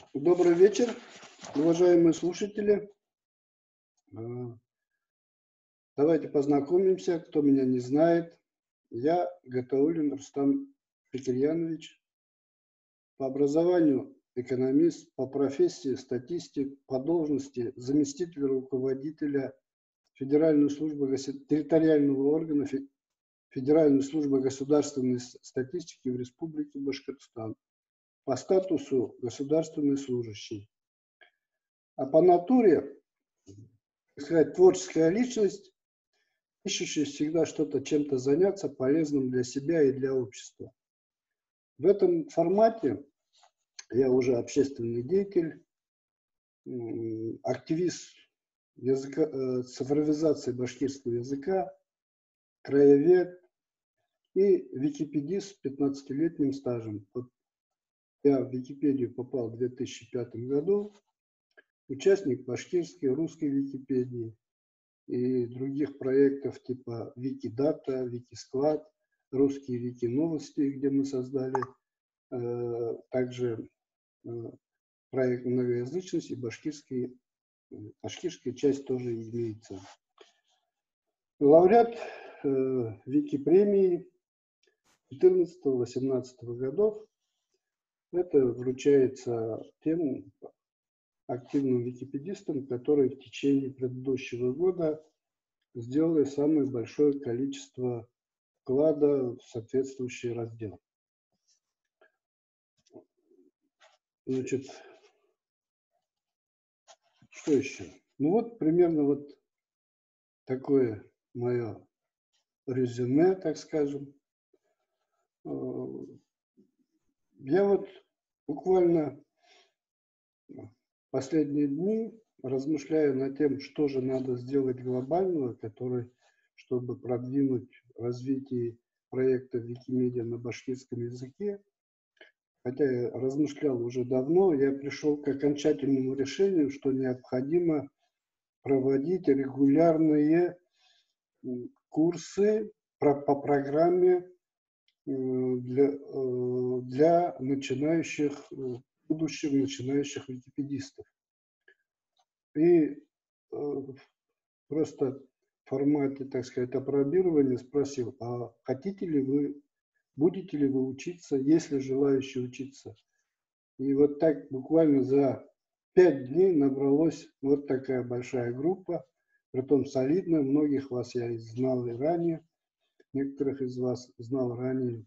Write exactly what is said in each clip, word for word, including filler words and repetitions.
Добрый вечер, уважаемые слушатели. Давайте познакомимся, кто меня не знает. Я Гатауллин Рустам Шакирьянович, по образованию экономист, по профессии статистик, по должности заместитель руководителя Федеральной службы, территориального органа Федеральной службы государственной статистики в Республике Башкортостан, по статусу государственный служащий. А по натуре, так сказать, творческая личность, ищущая всегда что-то, чем-то заняться полезным для себя и для общества. В этом формате я уже общественный деятель, активист языка, цифровизации башкирского языка, краевед и википедист с пятнадцатилетним стажем. Я в Википедию попал в две тысячи пятом году, участник башкирской, русской Википедии и других проектов типа Викидата, Викисклад, русские Вики-новости, где мы создали э, также э, проект многоязычность, и башкирский, башкирская часть тоже имеется. Лауреат э, Вики-премии две тысячи четырнадцатого — две тысячи восемнадцатого годов. Это вручается тем активным википедистам, которые в течение предыдущего года сделали самое большое количество вклада в соответствующий раздел. Значит, что еще? Ну вот примерно вот такое мое резюме, так скажем. Я вот буквально последние дни размышляю над тем, что же надо сделать глобального, который, чтобы продвинуть развитие проекта Викимедиа на башкирском языке. Хотя я размышлял уже давно, я пришел к окончательному решению, что необходимо проводить регулярные курсы по программе для, для начинающих, будущих начинающих википедистов. И просто в формате, так сказать, опробирования спросил, а хотите ли вы, будете ли вы учиться, есть ли желающие учиться. И вот так буквально за пять дней набралась вот такая большая группа, притом солидная, многих вас я знал и ранее, некоторых из вас знал ранее.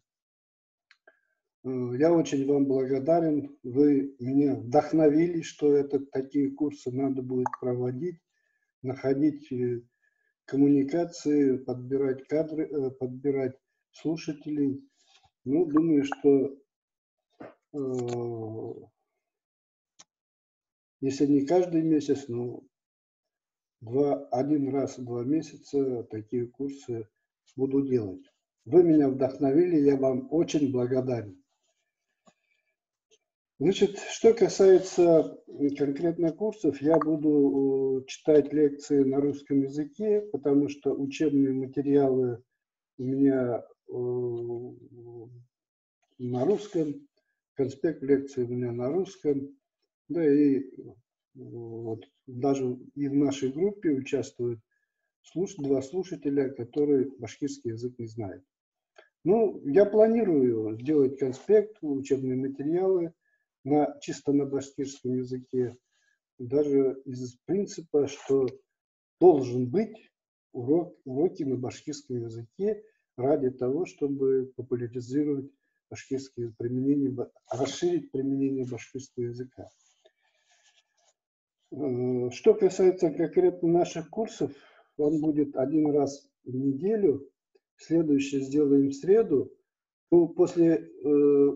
Я очень вам благодарен, вы меня вдохновили, что это, такие курсы надо будет проводить, находить коммуникации, подбирать кадры, подбирать слушателей. Ну, думаю, что э, если не каждый месяц, но два, один раз в два месяца такие курсы буду делать. Вы меня вдохновили, я вам очень благодарен. Значит, что касается конкретно курсов, я буду читать лекции на русском языке, потому что учебные материалы у меня на русском, конспект лекции у меня на русском, да и вот, даже и в нашей группе участвуют слуш, два слушателя, которые башкирский язык не знают. Ну, я планирую сделать конспект, учебные материалы на, чисто на башкирском языке, даже из принципа, что должен быть урок, уроки на башкирском языке ради того, чтобы популяризировать башкирское применение, расширить применение башкирского языка. Что касается конкретно наших курсов, он будет один раз в неделю, следующий сделаем в среду. Ну, после э,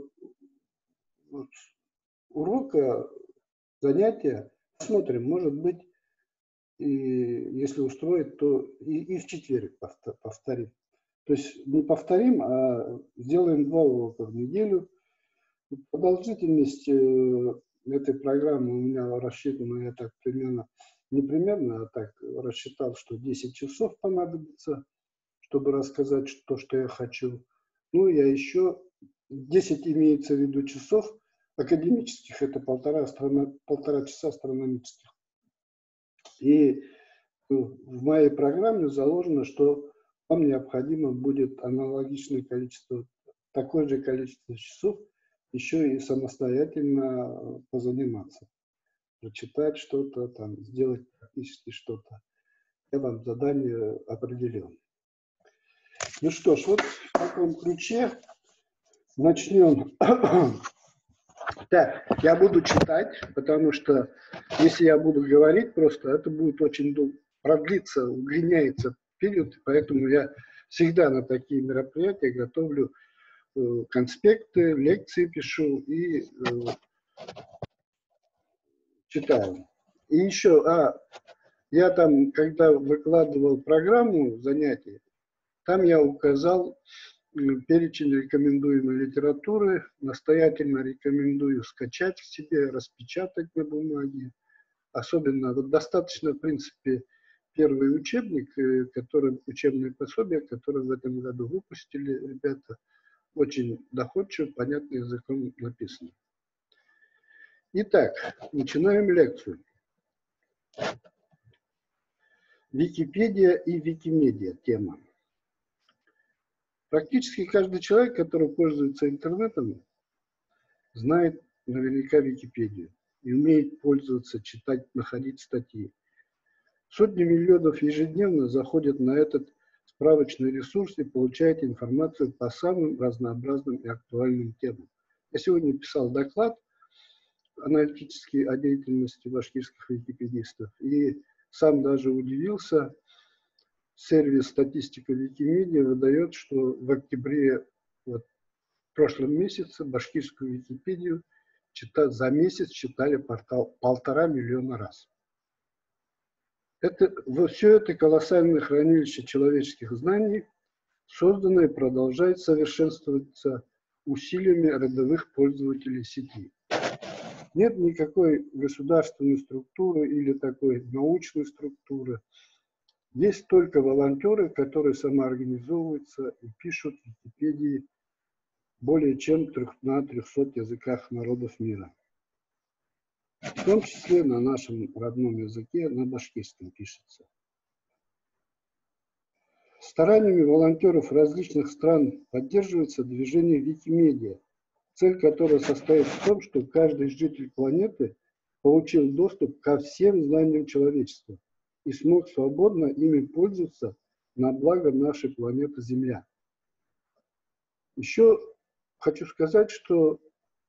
урока, занятия, посмотрим, может быть, и если устроит, то и, и в четверг повторим. То есть не повторим, а сделаем два урока в неделю. Продолжительность этой программы у меня рассчитана, я так примерно, не примерно, а так рассчитал, что десять часов понадобится, чтобы рассказать то, что я хочу. Ну, я еще, десять имеется в виду часов, академических, это полтора, астрона, полтора часа астрономических. И в моей программе заложено, что вам необходимо будет аналогичное количество, такое же количество часов еще и самостоятельно позаниматься. Прочитать что-то, там, сделать практически что-то. Я вам задание определил. Ну что ж, вот в таком ключе начнем. Так, я буду читать, потому что если я буду говорить просто, это будет очень долго продлиться, удлиняется период, поэтому я всегда на такие мероприятия готовлю э, конспекты, лекции пишу и э, читаю. И еще, а, я там, когда выкладывал программу занятий, там я указал перечень рекомендуемой литературы, настоятельно рекомендую скачать к себе, распечатать на бумаге. Особенно, вот достаточно, в принципе, первый учебник, который, учебное пособие, которое в этом году выпустили ребята, очень доходчиво, понятным языком написано. Итак, начинаем лекцию. Википедия и Викимедиа тема. Практически каждый человек, который пользуется интернетом, знает наверняка Википедию и умеет пользоваться, читать, находить статьи. Сотни миллионов ежедневно заходят на этот справочный ресурс и получают информацию по самым разнообразным и актуальным темам. Я сегодня писал доклад аналитический о деятельности башкирских википедистов и сам даже удивился. Сервис статистика Викимедиа выдает, что в октябре, вот, в прошлом месяце, башкирскую Википедию чита, за месяц читали портал полтора миллиона раз. Это, все это колоссальное хранилище человеческих знаний создано и продолжает совершенствоваться усилиями рядовых пользователей сети. Нет никакой государственной структуры или такой научной структуры. Есть только волонтеры, которые самоорганизовываются и пишут в Википедии более чем на трехсот языках народов мира. В том числе на нашем родном языке, на башкирском пишется. Стараниями волонтеров различных стран поддерживается движение Викимедиа, цель которой состоит в том, что каждый житель планеты получил доступ ко всем знаниям человечества и смог свободно ими пользоваться на благо нашей планеты Земля. Еще хочу сказать, что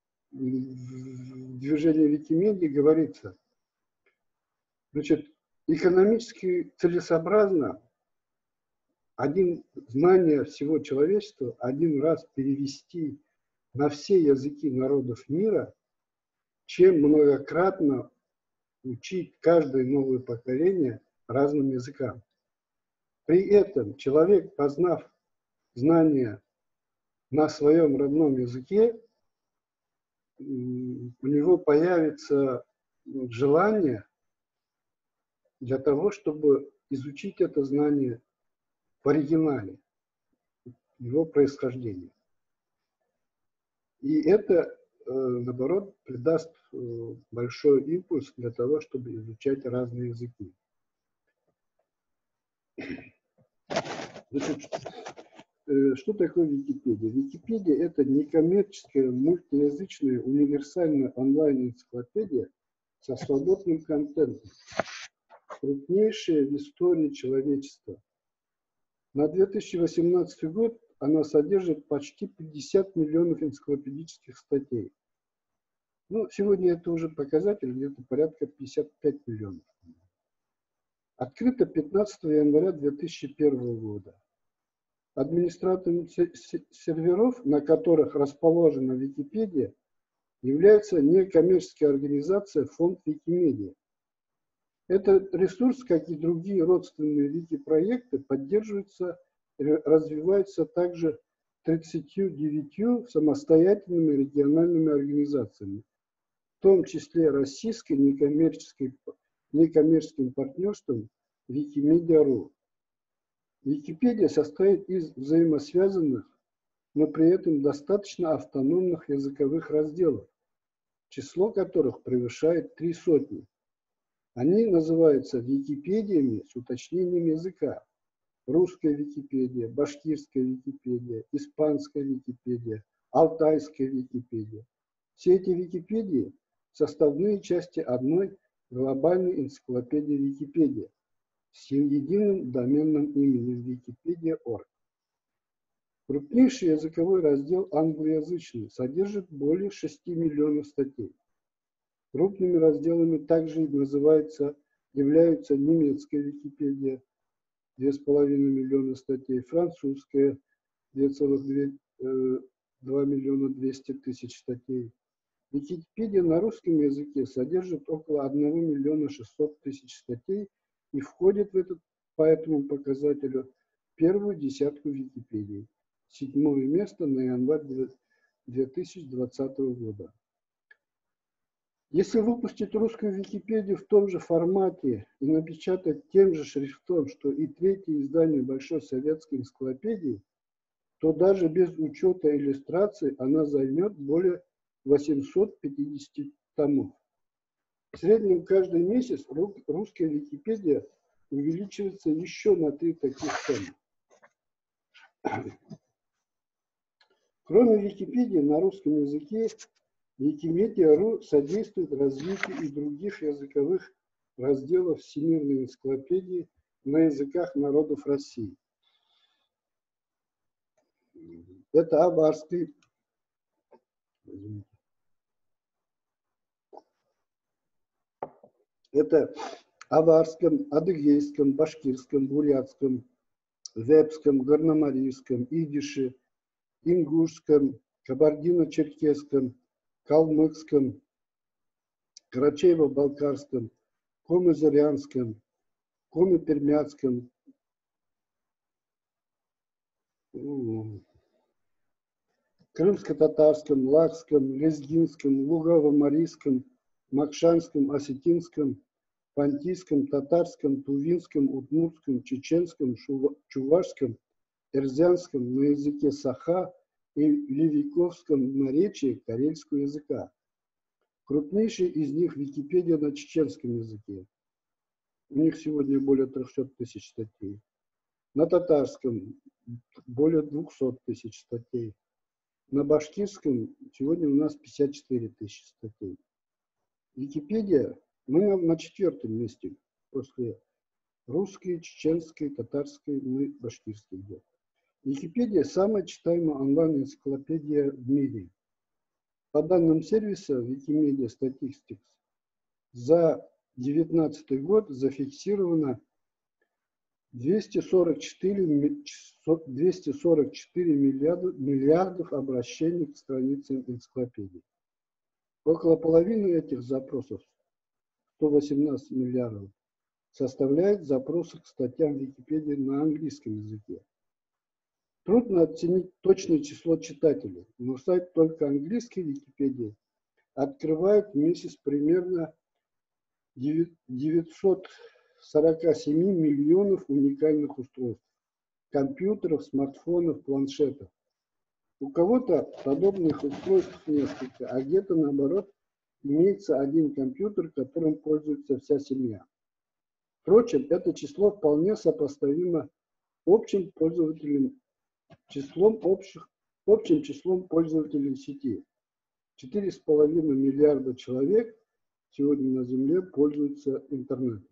в движении Викимедиа говорится, значит, экономически целесообразно один знание всего человечества один раз перевести на все языки народов мира, чем многократно учить каждое новое поколение разным языкам. При этом человек, познав знания на своем родном языке, у него появится желание для того, чтобы изучить это знание в оригинале, его происхождения. И это, наоборот, придаст большой импульс для того, чтобы изучать разные языки. Значит, что такое Википедия? Википедия – это некоммерческая, мультиязычная, универсальная онлайн-энциклопедия со свободным контентом, крупнейшая в истории человечества. На две тысячи восемнадцатый год она содержит почти пятьдесят миллионов энциклопедических статей. Ну, сегодня это уже показатель, где-то порядка пятьдесят пять миллионов. Открыто пятнадцатого января две тысячи первого года. Администратором серверов, на которых расположена Википедия, является некоммерческая организация фонд Викимедиа. Этот ресурс, как и другие родственные вики-проекты, поддерживается и развивается также тридцатью девятью самостоятельными региональными организациями, в том числе российской некоммерческой, некоммерческим партнерством Викимедиа точка ру. Википедия состоит из взаимосвязанных, но при этом достаточно автономных языковых разделов, число которых превышает три сотни. Они называются википедиями с уточнением языка. Русская Википедия, башкирская Википедия, испанская Википедия, алтайская Википедия. Все эти Википедии – составные части одной глобальной энциклопедии Википедия с единым доменным именем Википедия точка орг. Крупнейший языковой раздел англоязычный содержит более шести миллионов статей. Крупными разделами также называются, являются немецкая Википедия, две с половиной миллиона статей, французская, два целых два миллиона двести тысяч статей. Википедия на русском языке содержит около одного миллиона шестисот тысяч статей и входит в этот, по этому показателю в первую десятку Википедий. Седьмое место на январь две тысячи двадцатого года. Если выпустить русскую Википедию в том же формате и напечатать тем же шрифтом, что и третье издание Большой советской энциклопедии, то даже без учета иллюстраций она займет более восьмисот пятидесяти томов. В среднем каждый месяц русская Википедия увеличивается еще на три таких тома. Кроме Википедии на русском языке, Викимедиа точка ру содействует развитию и других языковых разделов Всемирной энциклопедии на языках народов России. Это аварский, это аварском, адыгейском, башкирском, бурятском, вепском, горномарийском, идише, ингушском, кабардино-черкесском, калмыцком, карачаево-балкарском, коми-зарянском, коми-пермяцком, крымско-татарском, лакском, лезгинском, лугово-марийском, макшанском, осетинском, пантийском, татарском, тувинском, удмуртском, чеченском, чувашском, эрзянском на языке саха и ливиковском наречии карельского языка. Крупнейший из них Википедия на чеченском языке. У них сегодня более трехсот тысяч статей. На татарском более двухсот тысяч статей. На башкирском сегодня у нас пятьдесят четыре тысячи статей. Википедия, мы на четвертом месте после русской, чеченской, татарской, мы башкирской идем. Википедия – самая читаемая онлайн-энциклопедия в мире. По данным сервиса Wikimedia Statistics, за две тысячи девятнадцатый год зафиксировано двести сорок четыре миллиарда, миллиардов обращений к страницам энциклопедии. Около половины этих запросов, сто восемнадцать миллиардов, составляет запросы к статьям Википедии на английском языке. Трудно оценить точное число читателей, но сайт только английской Википедии открывает в месяц примерно девятьсот сорок семь миллионов уникальных устройств, компьютеров, смартфонов, планшетов. У кого-то подобных устройств несколько, а где-то наоборот имеется один компьютер, которым пользуется вся семья. Впрочем, это число вполне сопоставимо общим пользователям, числом общих, общим числом пользователей сети. четыре с половиной миллиарда человек сегодня на Земле пользуются интернетом.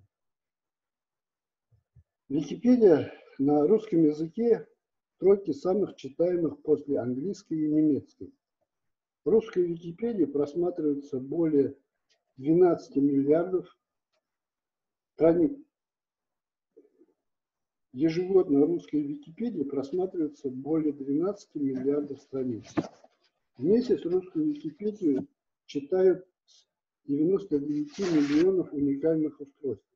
Википедия на русском языке в тройке самых читаемых после английской и немецкой. В русской Википедии просматривается более двенадцати миллиардов страниц. Ежегодно в русской Википедии просматривается более двенадцати миллиардов страниц. В месяц русскую Википедию читают девяносто девять миллионов уникальных устройств.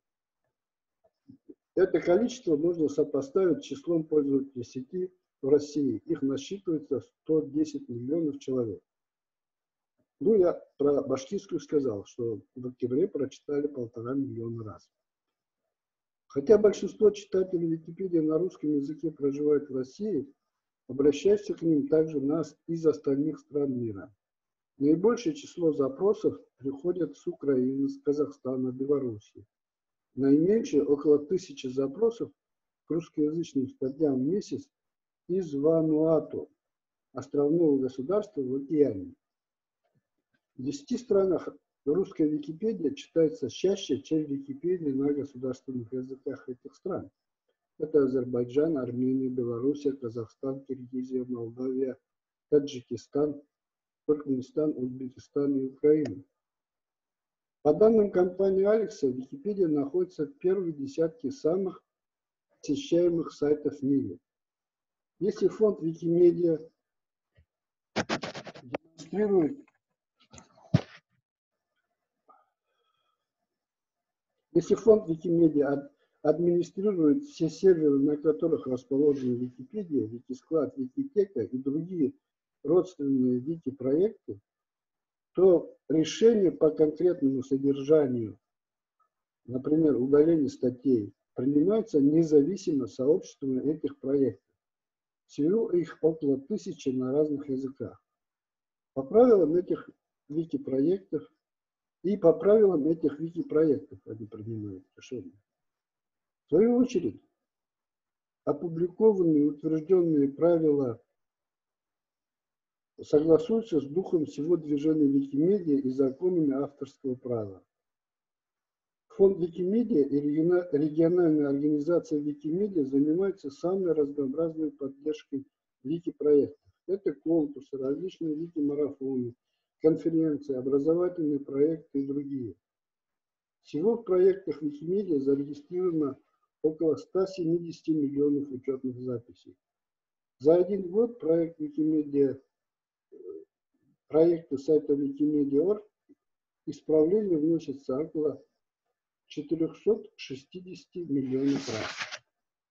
Это количество можно сопоставить с числом пользователей сети в России. Их насчитывается сто десять миллионов человек. Ну, я про башкирскую сказал, что в октябре прочитали полтора миллиона раз. Хотя большинство читателей Википедии на русском языке проживают в России, обращайся к ним также нас из остальных стран мира. Наибольшее число запросов приходят с Украины, с Казахстана, Белоруссии. Наименьшее, около тысячи запросов к русскоязычным статьям в месяц из Вануату, островного государства в океане. В десяти странах русская Википедия читается чаще, чем Википедия на государственных языках этих стран. Это Азербайджан, Армения, Белоруссия, Казахстан, Киргизия, Молдавия, Таджикистан, Туркменистан, Узбекистан и Украина. По данным компании Алекса, Википедия находится в первой десятке самых посещаемых сайтов в мире. Если фонд Викимедиа демонстрирует, если фонд Викимедиа администрирует все серверы, на которых расположена Википедия, Викисклад, Викитека и другие родственные вики-проекты, то решение по конкретному содержанию, например, удаление статей, принимается независимо сообществом этих проектов. Всего их около тысячи на разных языках. По правилам этих вики-проектов и по правилам этих вики-проектов они принимают решения. В свою очередь, опубликованные и утвержденные правила согласуются с духом всего движения Викимедиа и законами авторского права. Фонд Викимедиа и региональная организация Викимедиа занимаются самой разнообразной поддержкой вики-проектов. Это конкурсы, различные вики-марафоны, конференции, образовательные проекты и другие. Всего в проектах Викимедиа зарегистрировано около ста семидесяти миллионов учетных записей. За один год проект Викимедиа, проекты сайта Викимедиа точка орг исправление вносится около четырёхсот шестидесяти миллионов раз.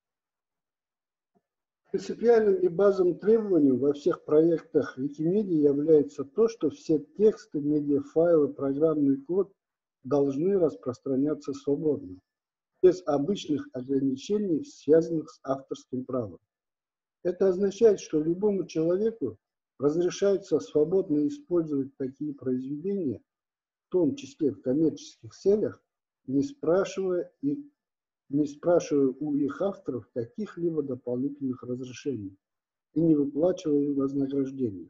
Принципиальным и базовым требованием во всех проектах Викимедиа является то, что все тексты, медиафайлы, программный код должны распространяться свободно, без обычных ограничений, связанных с авторским правом. Это означает, что любому человеку разрешается свободно использовать такие произведения, в том числе в коммерческих целях, не спрашивая, и, не спрашивая у их авторов каких-либо дополнительных разрешений и не выплачивая им вознаграждения.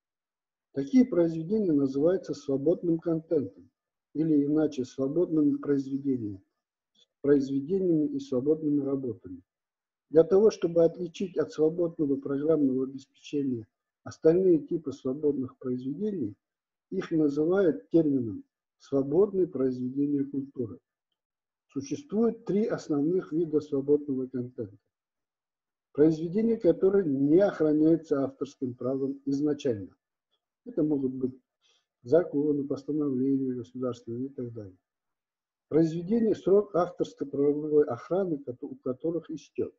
Такие произведения называются свободным контентом, или иначе свободными произведениями, произведениями и свободными работами. Для того, чтобы отличить от свободного программного обеспечения остальные типы свободных произведений, их называют термином «свободные произведения культуры». Существует три основных вида свободного контента. Произведения, которые не охраняются авторским правом изначально. Это могут быть законы, постановления государственные и так далее. Произведения, срок авторской правовой охраны, у которых истек.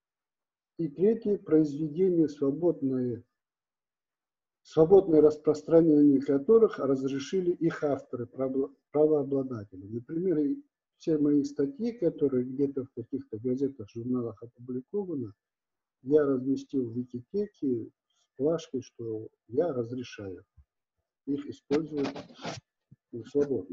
И третье, произведения, свободное, свободное распространение которых разрешили их авторы, правообладатели. Например, все мои статьи, которые где-то в каких-то газетах, журналах опубликованы, я разместил в Викитеке с плашкой, что я разрешаю их использовать свободно.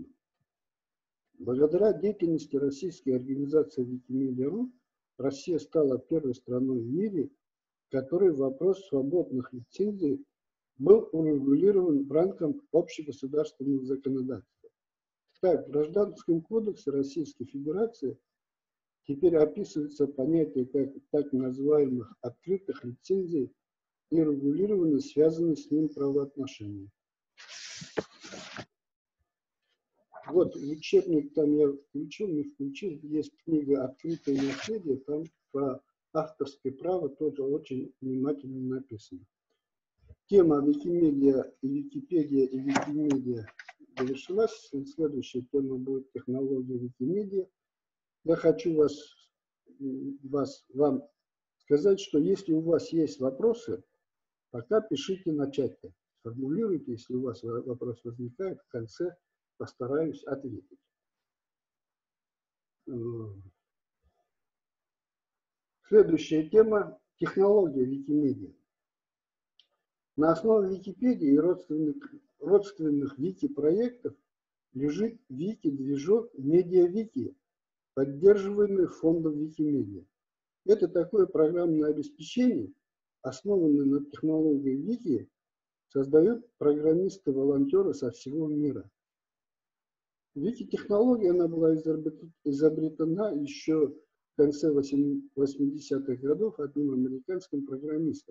Благодаря деятельности российской организации Викимедиа точка ру Россия стала первой страной в мире, в которой вопрос свободных лицензий был урегулирован в рамках общегосударственного законодательства. Так, в Гражданском кодексе Российской Федерации теперь описывается понятие как так называемых открытых лицензий и регулированы связанные с ним правоотношения. Вот учебник там я включил, не включил, есть книга «Открытое наследие», там про авторское право тоже очень внимательно написано. Тема Викимедиа и Википедия и Викимедиа завершилась. Следующая тема будет технология Викимедиа. Я хочу вас, вас, вам сказать, что если у вас есть вопросы, пока пишите на чате. Формулируйте, если у вас вопрос возникает, в конце постараюсь ответить. Следующая тема – технология Викимедиа. На основе Википедии и родственных родственных вики-проектов лежит вики-движок MediaWiki, поддерживаемый фондом Wikimedia. Это такое программное обеспечение, основанное на технологии Вики, создают программисты-волонтеры со всего мира. Вики-технология, она была изобретена еще в конце восьмидесятых годов одним американским программистом.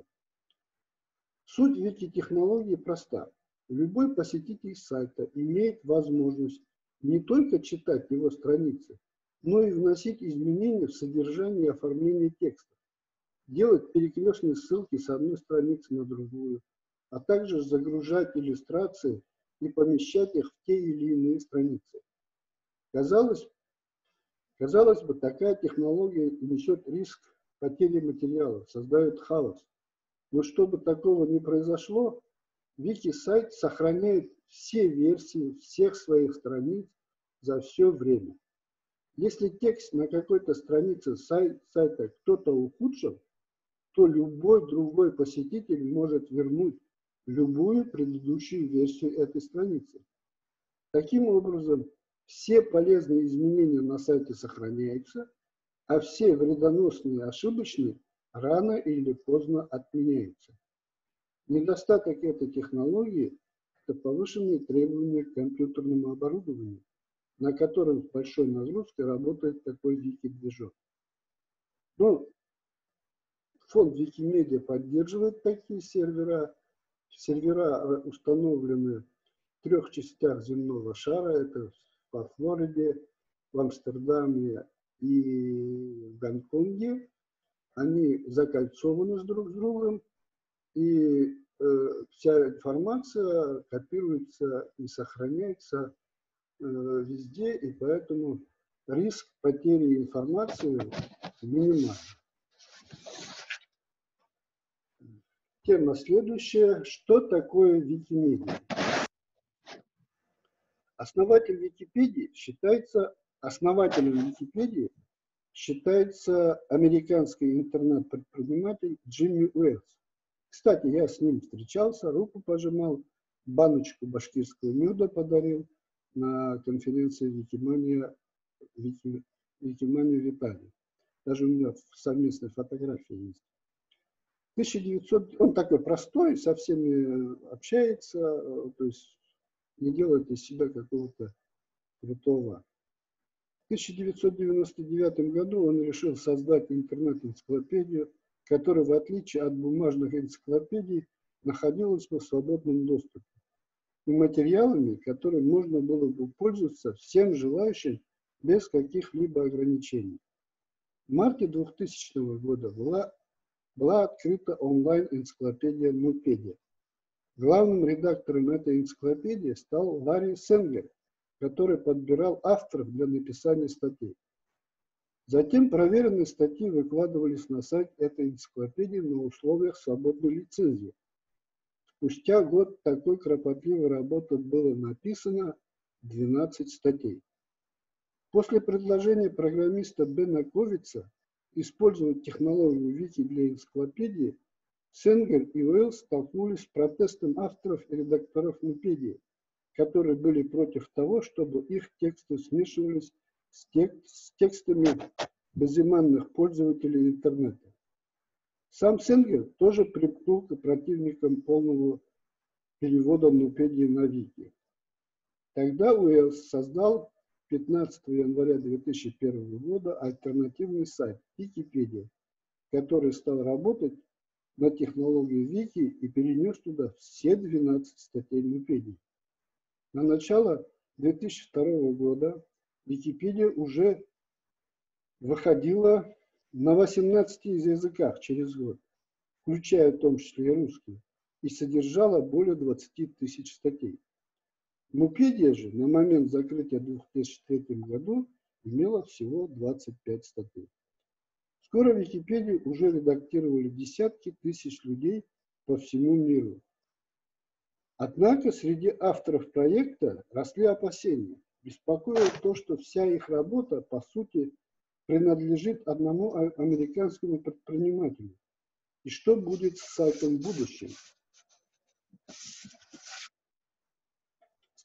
Суть вики-технологии проста. Любой посетитель сайта имеет возможность не только читать его страницы, но и вносить изменения в содержание и оформление текста, делать перекрестные ссылки с одной страницы на другую, а также загружать иллюстрации и помещать их в те или иные страницы. Казалось, казалось бы, такая технология несет риск потери материалов, создает хаос. Но чтобы такого не произошло, Вики-сайт сохраняет все версии всех своих страниц за все время. Если текст на какой-то странице сайт, сайта кто-то ухудшил, то любой другой посетитель может вернуть любую предыдущую версию этой страницы. Таким образом, все полезные изменения на сайте сохраняются, а все вредоносные и ошибочные рано или поздно отменяются. Недостаток этой технологии – это повышенные требования к компьютерному оборудованию, на котором с большой нагрузкой работает такой вики-движок. Но фонд Wikimedia поддерживает такие сервера. Сервера установлены в трех частях земного шара. Это во Флориде, в Амстердаме и в Гонконге. Они закольцованы друг с другом, и э, вся информация копируется и сохраняется э, везде, и поэтому риск потери информации минимален. Тема следующая. Что такое Викимедиа? Основатель Википедии считается, основателем Википедии считается американский интернет-предприниматель Джимми Уэллс. Кстати, я с ним встречался, руку пожимал, баночку башкирского меда подарил на конференции Викимания, Вики, Викимания в Италии. Даже у меня совместная фотография есть. тысяча девятьсот, он такой простой, со всеми общается, то есть не делает из себя какого-то крутого. В тысяча девятьсот девяносто девятом году он решил создать интернет-энциклопедию, которая, в отличие от бумажных энциклопедий, находилась в свободном доступе и материалами, которыми можно было бы пользоваться всем желающим без каких-либо ограничений. В марте двухтысячного года была, была открыта онлайн-энциклопедия Нупедия. Главным редактором этой энциклопедии стал Ларри Сенгер, который подбирал авторов для написания статей. Затем проверенные статьи выкладывались на сайт этой энциклопедии на условиях свободной лицензии. Спустя год такой кропотливой работы было написано двенадцать статей. После предложения программиста Бена Ковица использовать технологию Вики для энциклопедии, Сенгер и Уэллс столкнулись с протестом авторов и редакторов Нупедии, которые были против того, чтобы их тексты смешивались с, тек с текстами безымянных пользователей интернета. Сам Сенгер тоже примкнул к противникам полного перевода Нупедии на Вики. Тогда Уэллс создал пятнадцатого января две тысячи первого года альтернативный сайт Википедия, который стал работать на технологии Вики и перенес туда все двенадцать статей Нупедии. На начало две тысячи второго года Википедия уже выходила на восемнадцати языках через год, включая в том числе и русский, и содержала более двадцати тысяч статей. Нупедия же на момент закрытия в две тысячи третьем году имела всего двадцать пять статей. Скоро Википедию уже редактировали десятки тысяч людей по всему миру. Однако среди авторов проекта росли опасения. Беспокоило то, что вся их работа, по сути, принадлежит одному американскому предпринимателю. И что будет с сайтом в будущем?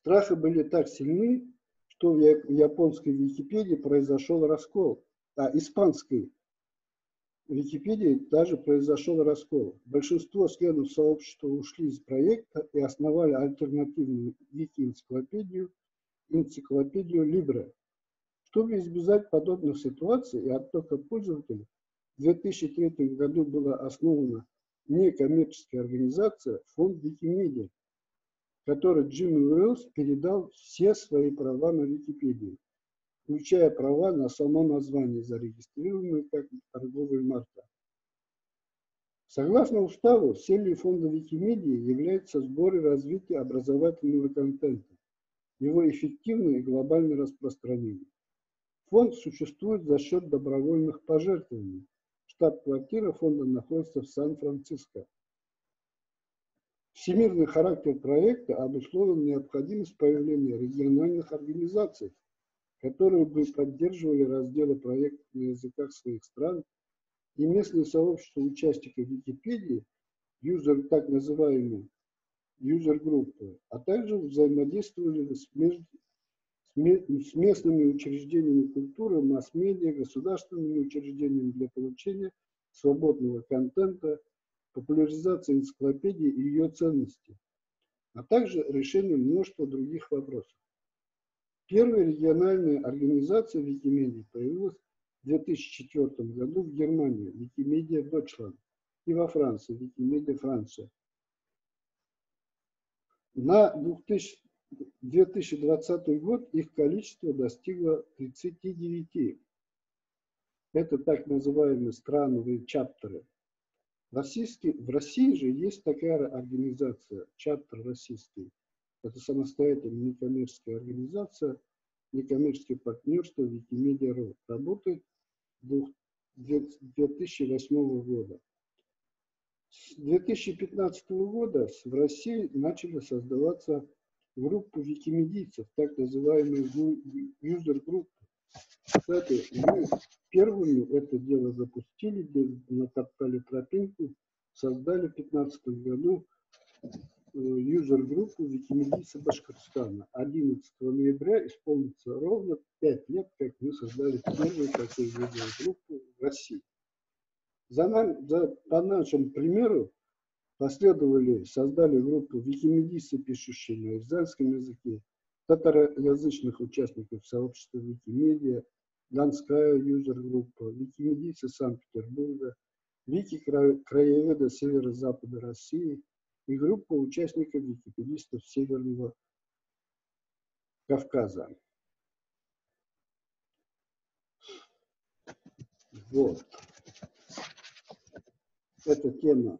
Страхи были так сильны, что в японской Википедии произошел раскол, а испанской Википедии даже произошел раскол. Большинство членов сообщества ушли из проекта и основали альтернативную вики-энциклопедию, энциклопедию Libre. Чтобы избежать подобных ситуаций и оттока пользователей, в две тысячи третьем году была основана некоммерческая организация Фонд Викимедиа, который Джимми Уэллс передал все свои права на Википедию, включая права на само название, зарегистрированное как торговая марка. Согласно уставу, целью фонда Викимедии является сбор и развитие образовательного контента, его эффективное и глобальное распространение. Фонд существует за счет добровольных пожертвований. Штаб-квартира фонда находится в Сан-Франциско. Всемирный характер проекта обусловлен необходимость появления региональных организаций, которые бы поддерживали разделы проекта на языках своих стран, и местные сообщества участников Википедии, юзер, так называемые юзер-группы, а также взаимодействовали с, между, с местными учреждениями культуры, масс-медиа, государственными учреждениями для получения свободного контента, популяризации энциклопедии и ее ценностей, а также решение множества других вопросов. Первая региональная организация Викимедии появилась в две тысячи четвёртом году в Германии, Викимедиа Deutschland, и во Франции, Викимедиа Франция. На две тысячи двадцатый год их количество достигло тридцати девяти. Это так называемые страновые чаптеры. Российский, в России же есть такая организация, чаптер российский. Это самостоятельная некоммерческая организация, некоммерческое партнерство Викимедиа.ру. Работает с две тысячи восьмого года. С две тысячи пятнадцатого года в России начали создаваться группы викимедийцев, так называемые юзер-группы. Кстати, мы первыми это дело запустили, натоптали тропинку, создали в две тысячи пятнадцатом году юзер-группу викимедийца Башкортостана. одиннадцатого ноября исполнится ровно пять лет, как мы создали первую такую юзер-группу в России. За нами, за, по нашему примеру последовали, создали группу викимедийцы, пишущие на израильском языке, татароязычных участников сообщества Викимедиа, Донская юзер-группа, викимедийцы Санкт-Петербурга, вики-краеведа северо-запада России и группа участников википедистов Северного Кавказа. Вот. Эта тема,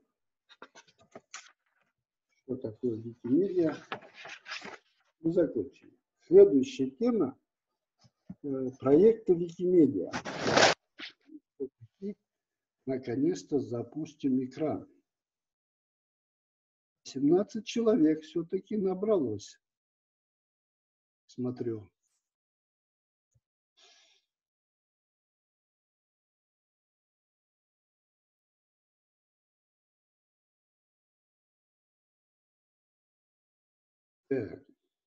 что такое Викимедиа, мы закончили. Следующая тема э, проекта Викимедиа. И, наконец-то, запустим экран. семнадцать человек все-таки набралось. Смотрю. Так.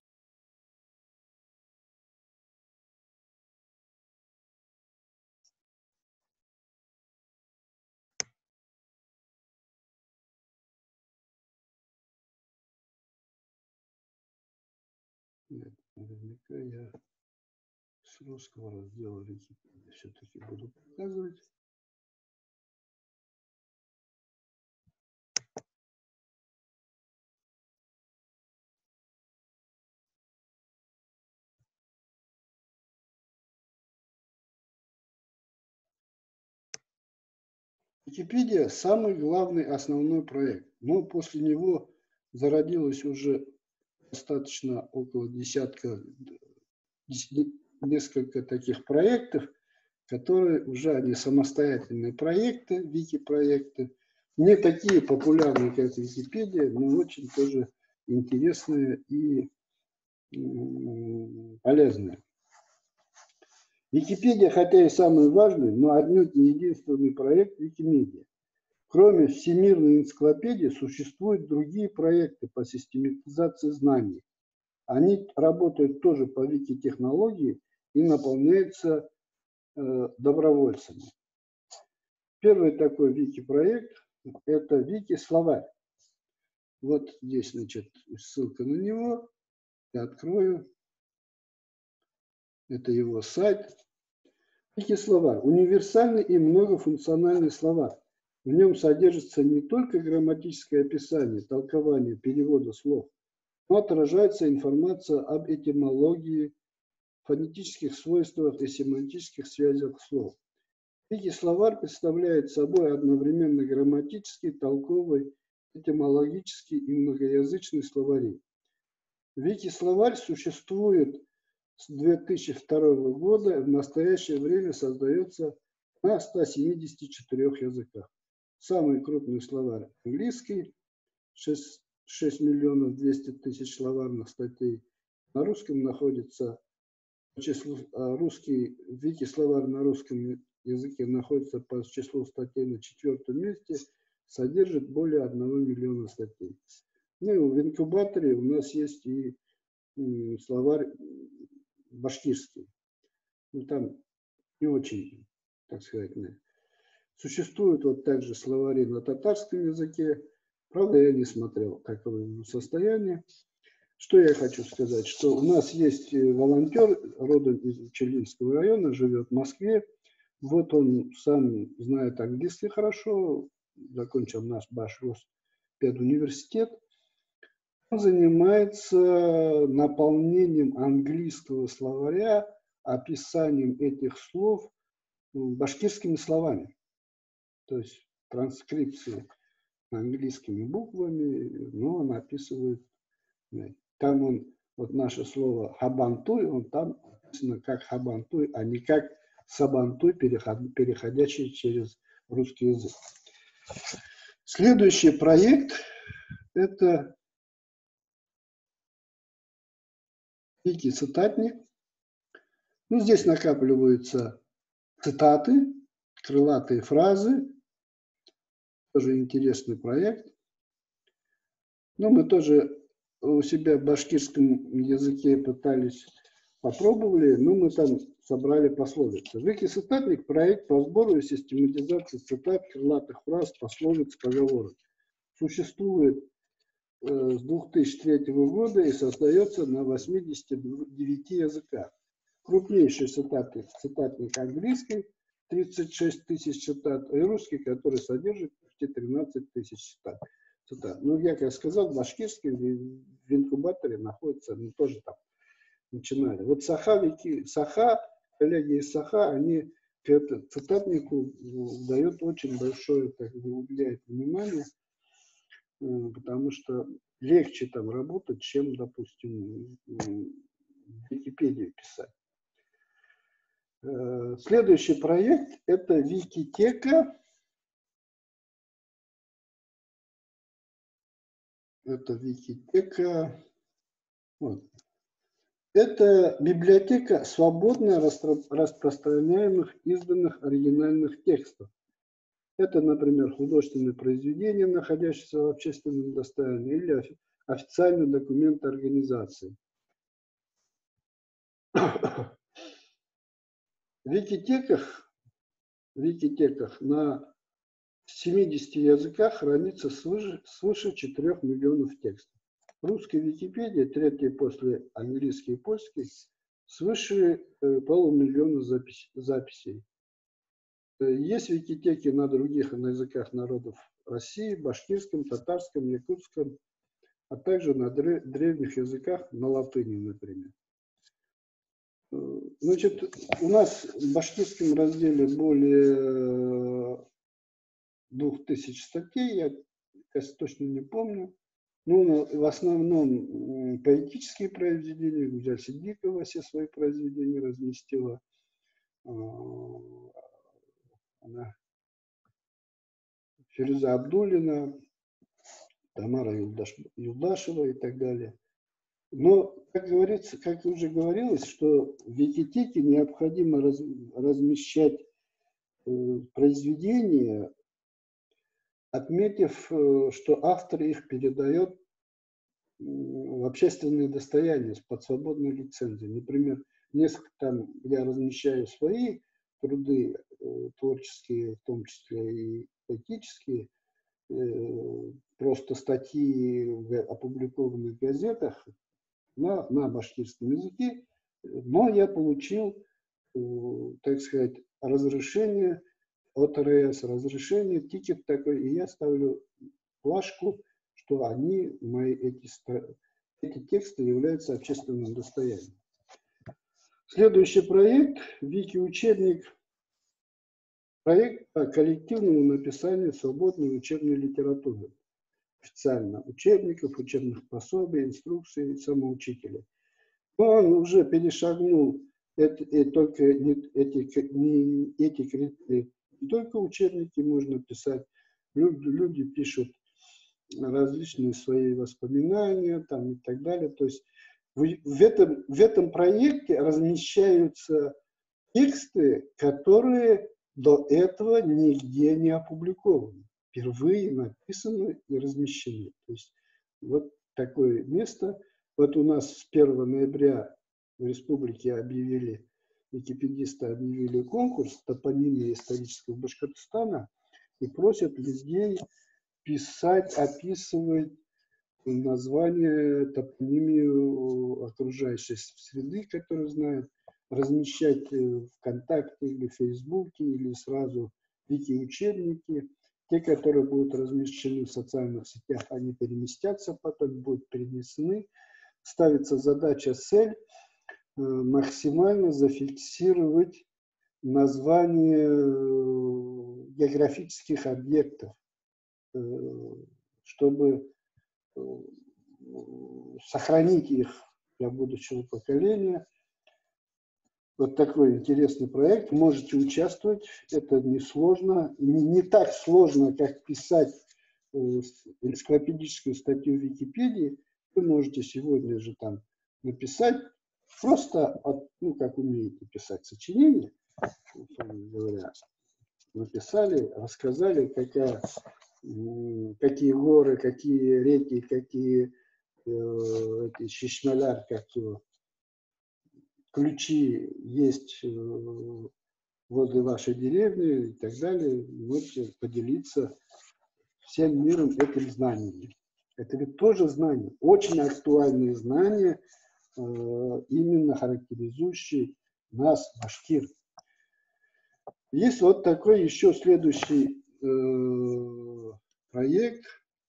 Нет, наверняка я с русского раздела Википедии все-таки буду показывать. Википедия – самый главный основной проект, но после него зародилось уже достаточно около десятка, несколько таких проектов, которые уже они самостоятельные проекты, вики-проекты, не такие популярные, как Википедия, но очень тоже интересные и полезные. Википедия, хотя и самый важный, но отнюдь не единственный проект Викимедиа. Кроме Всемирной энциклопедии, существуют другие проекты по систематизации знаний. Они работают тоже по вики-технологии и наполняются э, добровольцами. Первый такой вики-проект – это вики-словарь. Вот здесь, значит, ссылка на него. Я открою. Это его сайт. Вики-словарь – универсальный и многофункциональный словарь. В нем содержится не только грамматическое описание, толкование, перевода слов, но отражается информация об этимологии, фонетических свойствах и семантических связях слов. Вики-словарь представляет собой одновременно грамматический, толковый, этимологический и многоязычный словари. Вики-словарь существует с две тысячи второго года, в настоящее время создается на ста семидесяти четырёх языках. Самый крупный словарь английский, шесть миллионов двести тысяч словарных статей. На русском находится, числу, русский вики-словарь на русском языке находится по числу статей на четвертом месте, содержит более одного миллиона статей. Ну и в инкубаторе у нас есть и словарь башкирский. Ну, там не очень, так сказать, нет. Существуют вот также словари на татарском языке. Правда, я не смотрел, каково его состояние. Что я хочу сказать, что у нас есть волонтер, родом из Челнинского района, живет в Москве. Вот он сам знает английский хорошо, закончил наш Башрус педуниверситет. Он занимается наполнением английского словаря, описанием этих слов башкирскими словами. То есть транскрипции английскими буквами, но он описывает. Там он, вот наше слово хабантуй, он там написано как хабантуй, а не как сабантуй, переходящий через русский язык. Следующий проект – это вики-цитатник. Ну, здесь накапливаются цитаты, крылатые фразы. Тоже интересный проект. Но мы тоже у себя в башкирском языке пытались, попробовали, но мы там собрали пословицы. Вики-цитатник – проект по сбору и систематизации цитат, крылатых фраз, пословиц, поговорок. Существует э, с две тысячи третьего года и создается на восьмидесяти девяти языках. Крупнейший цитатник, цитатник английский – тридцать шесть тысяч цитат, и русский, который содержит почти тринадцать тысяч цитат. цитат. Ну, я, как сказал, в башкирском в инкубаторе находится, мы тоже там начинали. Вот Саха, Вики, Саха, коллеги из Саха, они к этому цитатнику дают очень большое, так уделяют внимание, потому что легче там работать, чем, допустим, в Википедию писать. Следующий проект – это Викитека. Это Викитека. Вот. Это библиотека свободно распространяемых изданных оригинальных текстов. Это, например, художественные произведения, находящиеся в общественном достоянии, или официальные документы организации. В Викитеках, в Викитеках на семидесяти языках хранится свыше, свыше четырёх миллионов текстов. Русская Википедия, третья после английской и польской, свыше э, полумиллиона запись, записей. Есть викитеки на других на языках народов России, башкирском, татарском, якутском, а также на древних языках, на латыни, например. Значит, у нас в башкирском разделе более двух тысяч статей, я, конечно, точно не помню. Ну, в основном поэтические произведения. Гузель Сиддикова все свои произведения разместила. Она, Фируза Абдуллина, Тамара Юлдаш, Юлдашева и так далее. Но, как говорится, как уже говорилось, что в Викитеке необходимо раз, размещать э, произведения, отметив, э, что автор их передает в общественное достояние под свободной лицензией. Например, несколько там я размещаю свои труды э, творческие, в том числе и поэтические, э, просто статьи, в, опубликованные в газетах на, на башкирском языке, но я получил, э, так сказать, разрешение от РС, разрешение, тикет такой, и я ставлю плашку, что они, мои эти, эти тексты являются общественным достоянием. Следующий проект, Вики-учебник, проект по коллективному написанию свободной учебной литературы. Официально учебников, учебных пособий, инструкций самоучителей. Но он уже перешагнул это, и только не, эти, не, эти критерии. Не только учебники можно писать, люди, люди пишут различные свои воспоминания там, и так далее. То есть в, в, этом, в этом проекте размещаются тексты, которые до этого нигде не опубликованы. Впервые написаны и размещены. То есть вот такое место. Вот у нас с первого ноября в республике объявили, википедисты объявили конкурс топонимии исторического Башкортостана и просят людей писать, описывать название, топонимию окружающей среды, которую знают, размещать в ВКонтакте или в Фейсбуке, или сразу вики-учебники. Те, которые будут размещены в социальных сетях, они переместятся, потом будут перенесены. Ставится задача, цель максимально зафиксировать название географических объектов, чтобы сохранить их для будущего поколения. Вот такой интересный проект. Можете участвовать. Это несложно. Не, не так сложно, как писать энциклопедическую статью в Википедии. Вы можете сегодня же там написать, просто, от, ну, как умеете писать сочинение, говоря, написали, рассказали, какая, какие горы, какие реки, какие э, эти Шишмаляр, как его, ключи есть э, возле вашей деревни и так далее. Можете поделиться всем миром этим знанием. Это ведь тоже знания, очень актуальные знания, э, именно характеризующие нас, башкир. Есть вот такой еще следующий э, проект.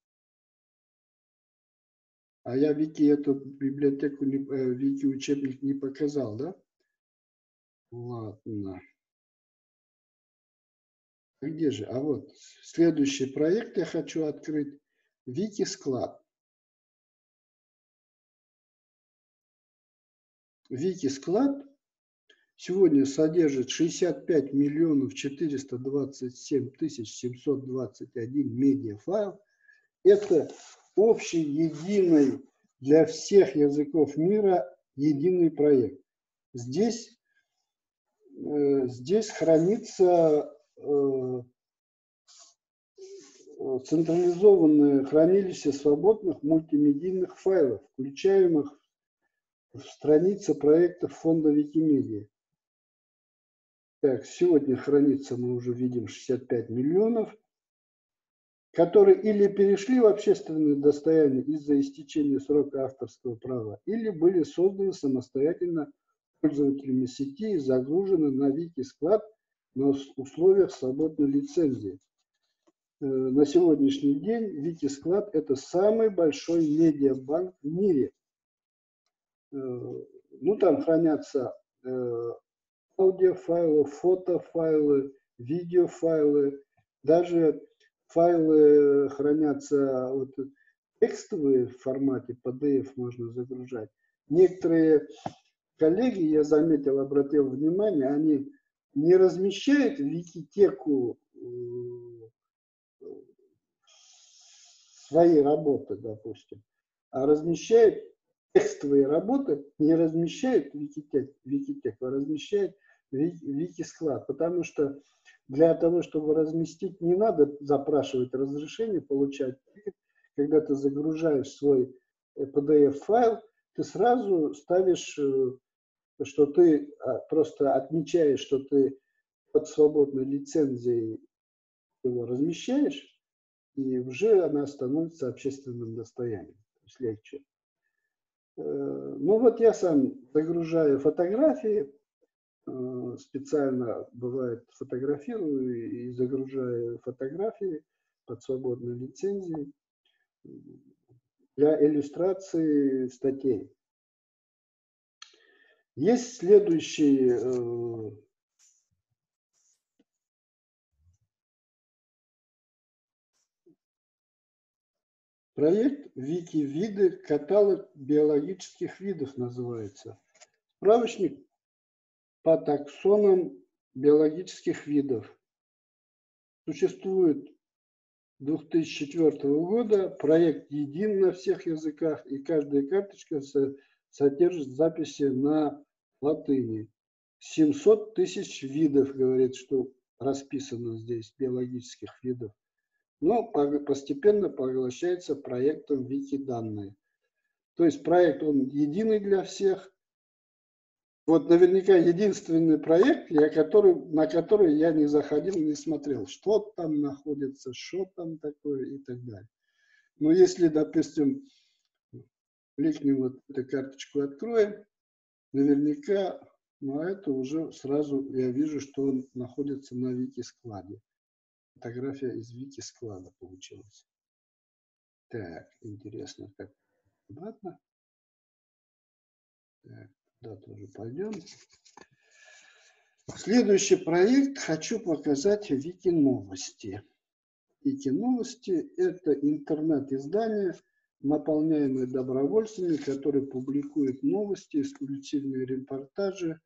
А я Вики эту библиотеку, не, э, Вики учебник не показал, да? Ладно. Где же? А вот следующий проект я хочу открыть. Вики-склад. Вики-склад сегодня содержит шестьдесят пять миллионов четыреста двадцать семь тысяч семьсот двадцать один медиафайл. Это общий, единый для всех языков мира единый проект. Здесь, э, здесь хранится э, централизованное хранилище свободных мультимедийных файлов, включаемых в страницы проектов фонда Викимедиа. Так, сегодня хранится, мы уже видим, шестьдесят пять миллионов, которые или перешли в общественное достояние из-за истечения срока авторского права, или были созданы самостоятельно пользователями сети и загружены на Вики-склад на условиях свободной лицензии. На сегодняшний день Вики-склад – это самый большой медиабанк в мире. Ну, там хранятся аудиофайлы, фотофайлы, видеофайлы, даже файлы хранятся вот, текстовые в формате пи ди эф можно загружать. Некоторые коллеги, я заметил, обратил внимание, они не размещают викитеку своей работы, допустим, а размещают текстовые работы, не размещают викитек, викитеку, а размещают вики-склад, потому что для того, чтобы разместить, не надо запрашивать разрешение, получать. Когда ты загружаешь свой пи ди эф-файл, ты сразу ставишь, что ты просто отмечаешь, что ты под свободной лицензией его размещаешь, и уже она становится общественным достоянием. То есть легче. Ну вот я сам загружаю фотографии, специально бывает фотографирую и загружаю фотографии под свободной лицензией для иллюстрации статей. Есть следующий проект «Вики-виды. Каталог биологических видов» называется. Справочник по таксонам биологических видов. Существует с две тысячи четвёртого года, проект един на всех языках, и каждая карточка содержит записи на латыни. семьсот тысяч видов, говорит, что расписано здесь, биологических видов. Но постепенно поглощается проектом Вики-данные. То есть проект, он единый для всех. Вот наверняка единственный проект, я который, на который я не заходил, не смотрел, что там находится, что там такое и так далее. Но если, допустим, кликнем вот эту карточку, откроем, наверняка, ну, это уже сразу я вижу, что он находится на Вики-складе. Фотография из Вики-склада получилась. Так, интересно, как обратно. Так, туда тоже пойдем. Следующий проект хочу показать Вики-новости. Вики-новости – это интернет-издание, наполняемое добровольцами, которые публикуют новости, эксклюзивные репортажи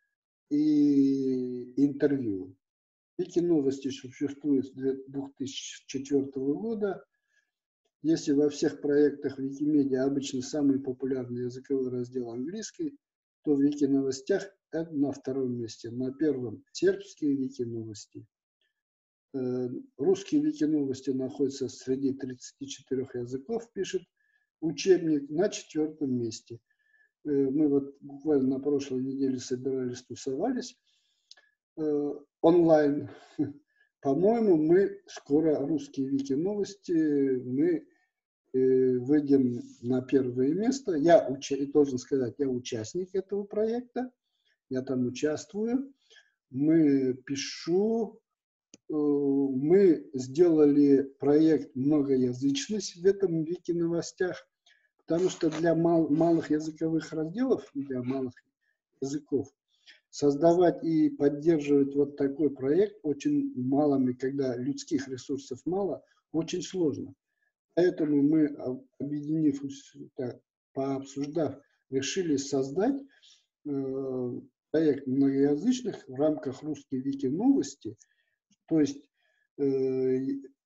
и интервью. Вики-новости существуют с две тысячи четвёртого года. Если во всех проектах Викимедиа обычно самый популярный языковой раздел английский, то в Вики-новостях это на втором месте. На первом сербские Вики-новости. Русские Вики-новости находятся среди тридцати четырёх языков, пишет учебник, на четвертом месте. Мы вот буквально на прошлой неделе собирались, тусовались онлайн. По-моему, мы скоро русские Вики-новости мы выйдем на первое место. Я уча... должен сказать, я участник этого проекта. Я там участвую. Мы пишу. Мы сделали проект «Многоязычность» в этом Вики-новостях, потому что для мал... малых языковых разделов, для малых языков, создавать и поддерживать вот такой проект очень малыми, когда людских ресурсов мало, очень сложно. Поэтому мы, объединив, пообсуждав, решили создать э, проект многоязычных в рамках русской Вики-новости. То есть э,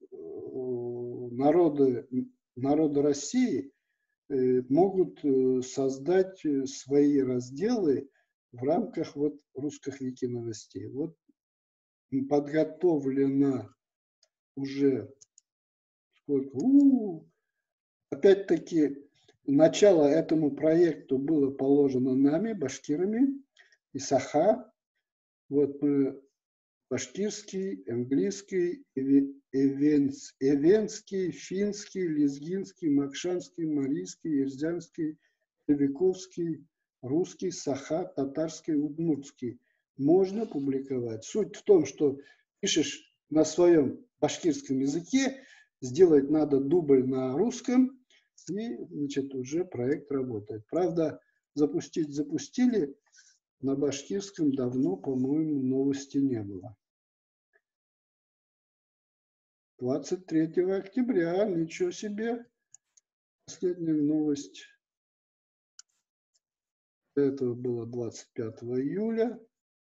народы, народы России э, могут создать свои разделы в рамках вот русских Вики-новостей. Вот подготовлено уже сколько? Опять-таки, начало этому проекту было положено нами, башкирами, и Саха. Вот мы башкирский, английский, эвенс, эвенский, финский, лезгинский, макшанский, марийский, ерзянский, левиковский, русский, саха, татарский, удмуртский. Можно публиковать. Суть в том, что пишешь на своем башкирском языке, сделать надо дубль на русском, и, значит, уже проект работает. Правда, запустить запустили, на башкирском давно, по-моему, новости не было. двадцать третьего октября, ничего себе, последняя новость. Это было двадцать пятого июля,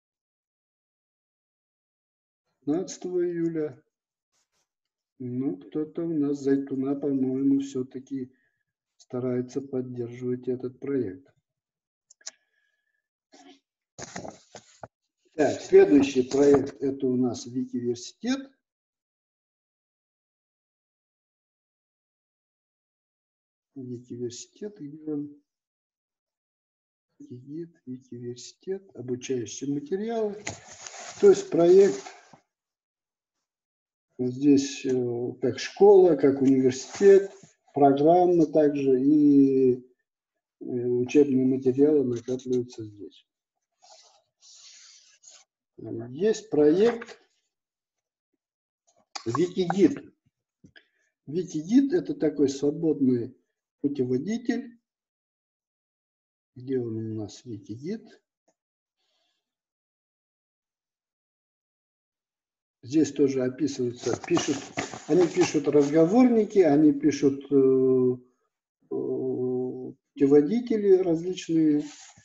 пятнадцатого июля. Ну, кто-то у нас, Зайтуна, по-моему, все-таки старается поддерживать этот проект. Так, следующий проект, это у нас Викиверситет. Викиверситет, где он? Викигид, Викиверситет, обучающие материалы. То есть проект здесь как школа, как университет, программа также и учебные материалы накапливаются здесь. Есть проект Викигид. Викигид – это такой свободный путеводитель. Где он у нас, Викигид? Здесь тоже описывается, пишут, они пишут разговорники, они пишут э, э, путеводители различные.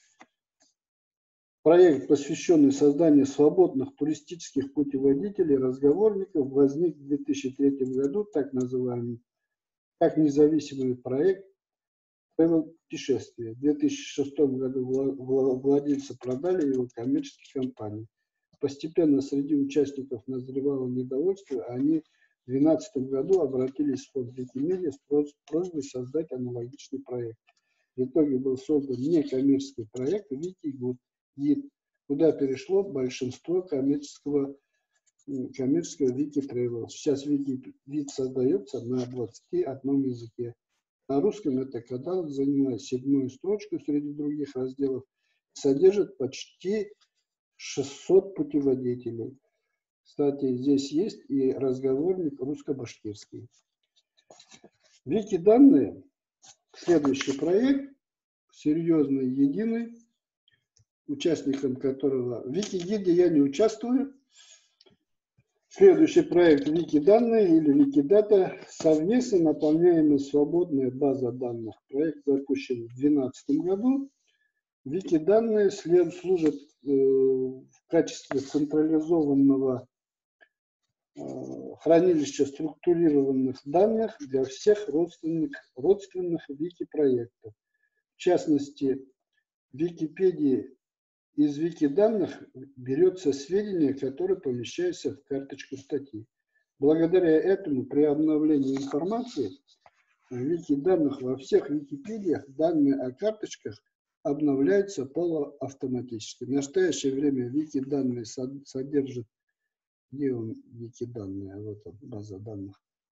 Проект, посвященный созданию свободных туристических путеводителей, разговорников, возник в две тысячи третьем году, так называемый, как независимый проект путешествия. В две тысячи шестом году владельцы продали его коммерческой компании. Постепенно среди участников назревало недовольство, а они в две тысячи двенадцатом году обратились в фонд Викимедиа с просьбой создать аналогичный проект. В итоге был создан некоммерческий проект Викигид, куда перешло большинство коммерческого, коммерческого Викитревел. Сейчас Викигид создается на двадцати одном языке. На русском это каталог занимает седьмую строчку среди других разделов, содержит почти шестьсот путеводителей. Кстати, здесь есть и разговорник русско-башкирский. Вики-данные, следующий проект, серьезный, единый, участником которого в Викигиде я не участвую. Следующий проект Вики-данные или Викидата, совместно наполняемая свободная база данных. Проект запущен в две тысячи двенадцатом году. Вики-данные служат э, в качестве централизованного э, хранилища структурированных данных для всех родственных, родственных Вики-проектов. В частности, в Википедии из Вики-данных берется сведения, которые помещаются в карточку статьи. Благодаря этому при обновлении информации в Вики-данных во всех Википедиях данные о карточках обновляются полуавтоматически. В настоящее время Вики-данные содержат... Где он, Вики-данные? Вот он, база данных.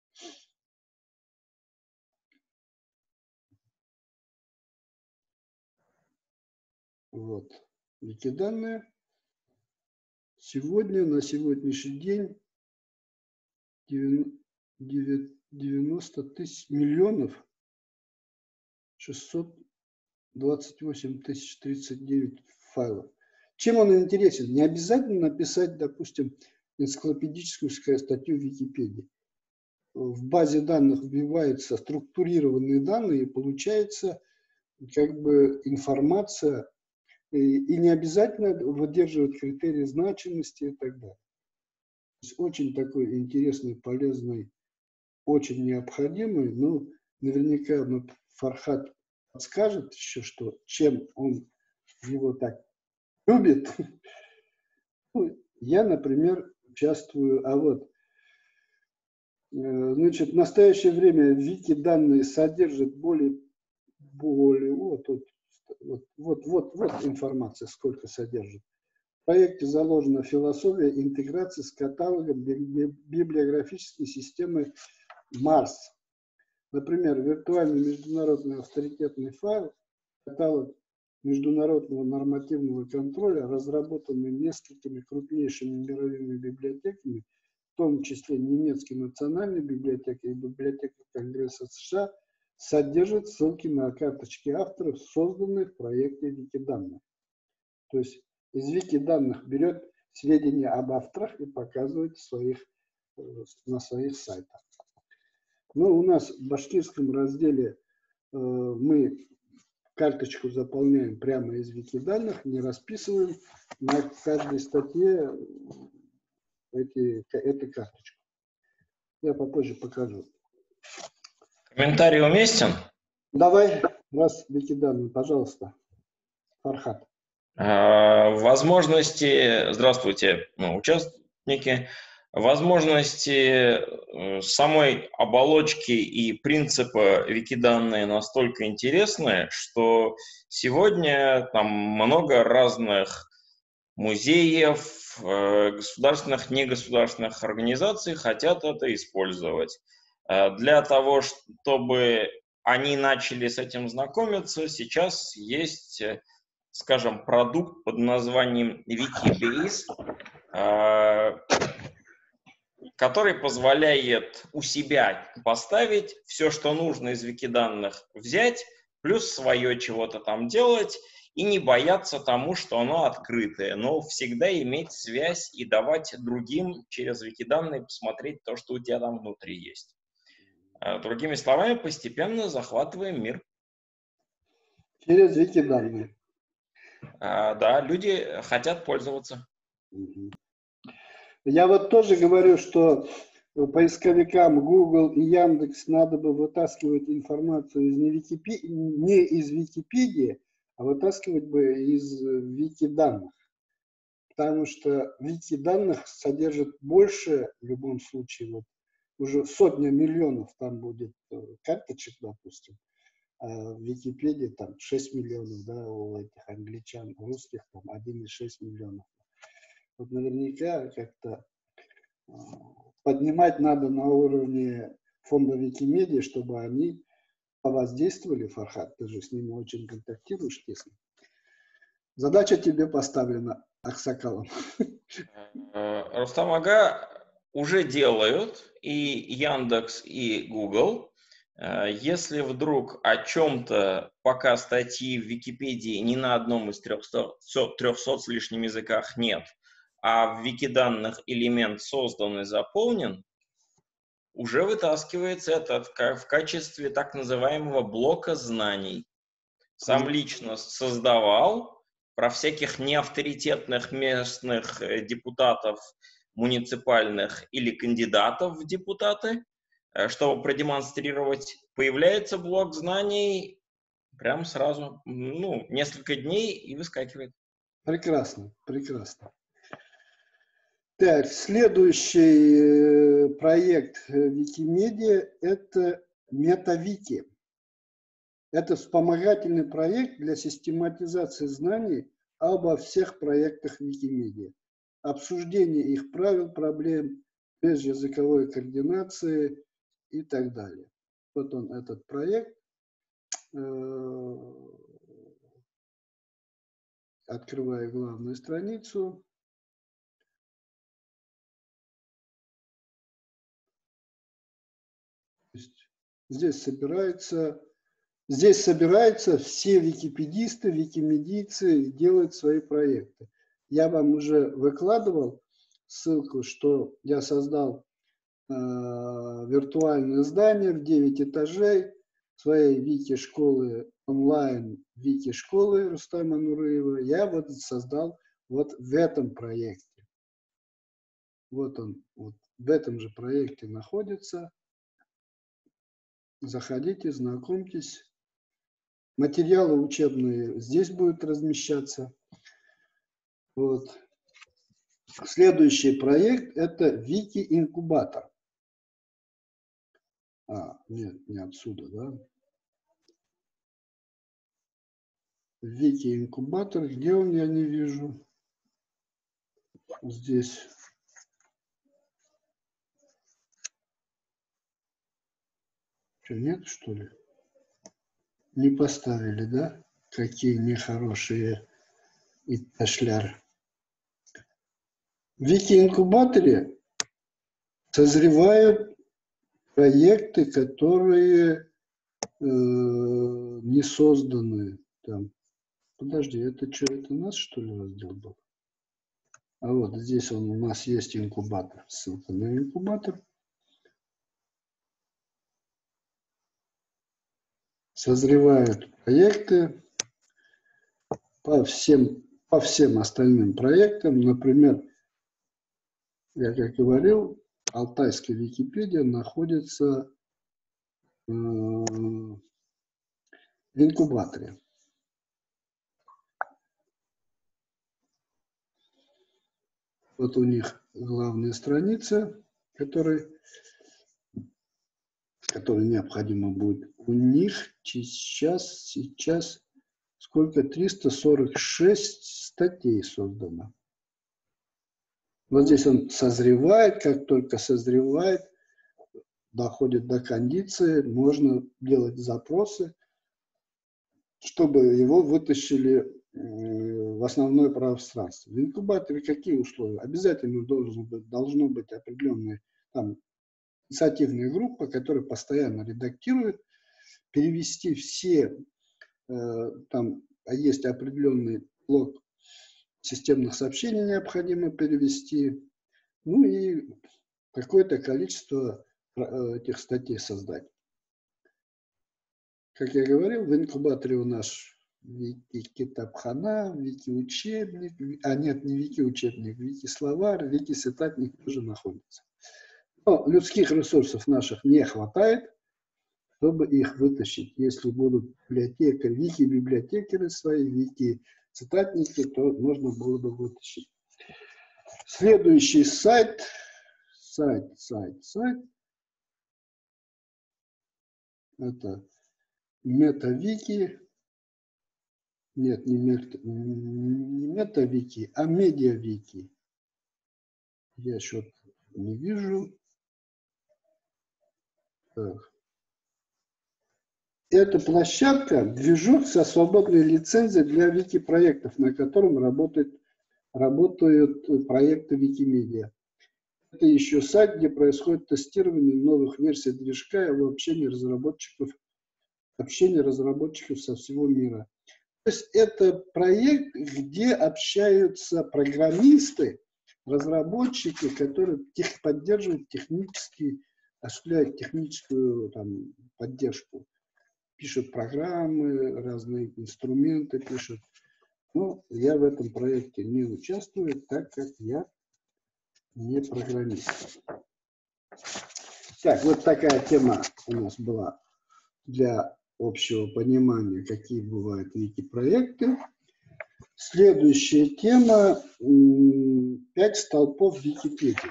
Вот. Вики-данные. Сегодня, на сегодняшний день, девяносто тысяч миллионов шестьсот двадцать восемь тысяч тридцать девять файлов. Чем он интересен? Не обязательно написать, допустим, энциклопедическую статью в Википедии. В базе данных вбиваются структурированные данные, и получается как бы информация, и, и не обязательно выдерживать критерии значимости и так далее. То есть очень такой интересный, полезный, очень необходимый. Ну, наверняка Фархат подскажет еще, что чем он его так любит. Ну, я, например, участвую, а вот, значит, в настоящее время Вики-данные содержат более, более, вот, вот, вот, вот, вот информация, сколько содержит. В проекте заложена философия интеграции с каталогом библиографической системы Марс. Например, виртуальный международный авторитетный файл, каталог международного нормативного контроля, разработанный несколькими крупнейшими мировыми библиотеками, в том числе немецкой национальной библиотекой и библиотекой Конгресса США, содержит ссылки на карточки авторов, созданные в проекте Вики-данных. То есть из Вики-данных берет сведения об авторах и показывает своих, на своих сайтах. Но у нас в башкирском разделе э, мы карточку заполняем прямо из Вики-данных, не расписываем на каждой статье эти, эту карточку. Я попозже покажу. Комментарий уместен? Давай, раз Вики-данные, пожалуйста, Фархат. Возможности, здравствуйте, участники, Возможности э, самой оболочки и принципа Викиданные настолько интересны, что сегодня там много разных музеев, э, государственных, негосударственных организаций хотят это использовать. Э, Для того, чтобы они начали с этим знакомиться, сейчас есть, э, скажем, продукт под названием Wikibase, э, который позволяет у себя поставить все, что нужно из Викиданных взять, плюс свое чего-то там делать, и не бояться тому, что оно открытое, но всегда иметь связь и давать другим через Викиданные посмотреть то, что у тебя там внутри есть. А, Другими словами, постепенно захватываем мир. Через Викиданные. А, Да, люди хотят пользоваться. Мгм. Я вот тоже говорю, что поисковикам Google и Яндекс надо бы вытаскивать информацию из не, Википи... не из Википедии, а вытаскивать бы из Викиданных. Потому что Викиданных содержит больше, в любом случае, вот уже сотня миллионов там будет э, карточек, допустим, а в Википедии там шесть миллионов, да, у этих англичан, русских там один и шесть миллионов. Вот наверняка как-то э, поднимать надо на уровне фонда Викимедиа, чтобы они повоздействовали. Фархад, ты же с ними очень контактируешь тесно. Задача тебе поставлена, Аксакалом. Э, Рустам Ага уже делают и Яндекс, и Google. Э, Если вдруг о чем-то пока статьи в Википедии ни на одном из трехсот, трехсот с лишним языках нет, а в Викиданных элемент создан и заполнен, уже вытаскивается это в ка- в качестве так называемого блока знаний. Сам лично создавал про всяких неавторитетных местных э, депутатов муниципальных или кандидатов в депутаты, э, чтобы продемонстрировать. Появляется блок знаний прям сразу, ну, несколько дней и выскакивает. Прекрасно, прекрасно. Так, следующий э, проект э, Викимедиа – это MetaWiki. Это вспомогательный проект для систематизации знаний обо всех проектах Викимедиа, обсуждение их правил, проблем, межязыковой координации и так далее. Вот он, этот проект. Э, Открываю главную страницу. Здесь собирается, здесь собираются все википедисты, викимедийцы делают свои проекты. Я вам уже выкладывал ссылку, что я создал э, виртуальное здание в девять этажей своей вики-школы онлайн, вики-школы Рустама Нуриева. Я вот создал вот в этом проекте. Вот он, вот в этом же проекте находится. Заходите, знакомьтесь. Материалы учебные здесь будут размещаться. Вот. Следующий проект – это Вики-инкубатор. А, нет, не отсюда, да? Вики-инкубатор, где он, я не вижу. Здесь. Что, нет, что ли? Не поставили, да? Какие нехорошие и пошляры. В Вики-инкубаторе созревают проекты, которые э, не созданы там. Подожди, это что, это у нас, что ли, раздел был? А вот здесь он, у нас есть инкубатор. Ссылка на инкубатор. Созревают проекты по всем, по всем остальным проектам. Например, я как говорил, Алтайская Википедия находится э, в инкубаторе. Вот у них главная страница, которая, которая необходима будет. У них сейчас, сейчас сколько? триста сорок шесть статей создано. Вот здесь он созревает, как только созревает, доходит до кондиции, можно делать запросы, чтобы его вытащили в основное пространство. В инкубаторе какие условия? Обязательно должен быть, должно быть определенная там инициативная группа, которая постоянно редактирует, перевести все, э, там есть определенный блок системных сообщений необходимо перевести, ну и какое-то количество этих статей создать. Как я говорил, в инкубаторе у нас Вики-китабхана, Вики-учебник, а нет, не Вики-учебник, Вики-словарь, Вики-цитатник тоже находится. Но людских ресурсов наших не хватает, чтобы их вытащить. Если будут библиотекари, Вики-библиотекари свои, Вики-цитатники, то можно было бы вытащить. Следующий сайт, сайт, сайт, сайт, это MetaWiki. Нет, не, мета, не MetaWiki, а MediaWiki. Я что-то не вижу. Так. Это площадка, движок со свободной лицензией для вики-проектов, на котором работает, работают проекты Wikimedia. Это еще сайт, где происходит тестирование новых версий движка и общение разработчиков, общение разработчиков со всего мира. То есть это проект, где общаются программисты, разработчики, которые тех, поддерживают технически, осуществляют техническую там, поддержку. Пишут программы, разные инструменты пишут. Но я в этом проекте не участвую, так как я не программист. Так, вот такая тема у нас была для общего понимания, какие бывают вики-проекты. Следующая тема – пять столпов Википедии.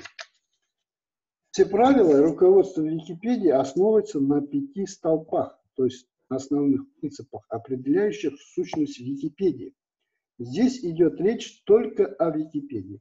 Все правила руководства Википедии основываются на пяти столпах, то есть на основных принципах, определяющих сущность Википедии. Здесь идет речь только о Википедии.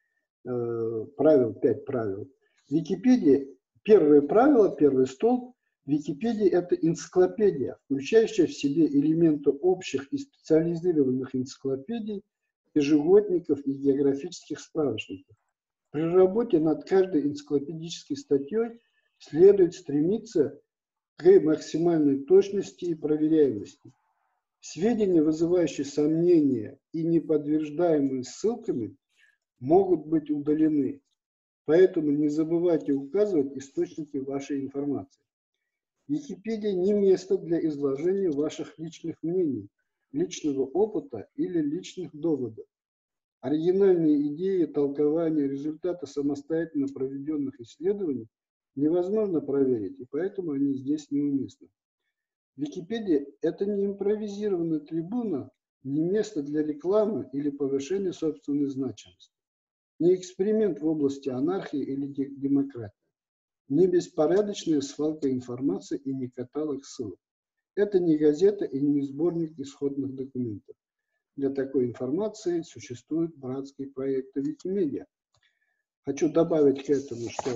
Правил, пять правил. Википедия, первое правило, первый столб. Википедия – это энциклопедия, включающая в себе элементы общих и специализированных энциклопедий, ежегодников и географических справочников. При работе над каждой энциклопедической статьей следует стремиться к максимальной точности и проверяемости. Сведения, вызывающие сомнения и не подтверждаемые ссылками, могут быть удалены. Поэтому не забывайте указывать источники вашей информации. Википедия не место для изложения ваших личных мнений, личного опыта или личных доводов. Оригинальные идеи, толкования, результаты самостоятельно проведенных исследований невозможно проверить, и поэтому они здесь неуместны. Википедия – это не импровизированная трибуна, не место для рекламы или повышения собственной значимости, не эксперимент в области анархии или демократии, не беспорядочная свалка информации и не каталог ссылок. Это не газета и не сборник исходных документов. Для такой информации существуют братские проекты Викимедиа. Хочу добавить к этому, что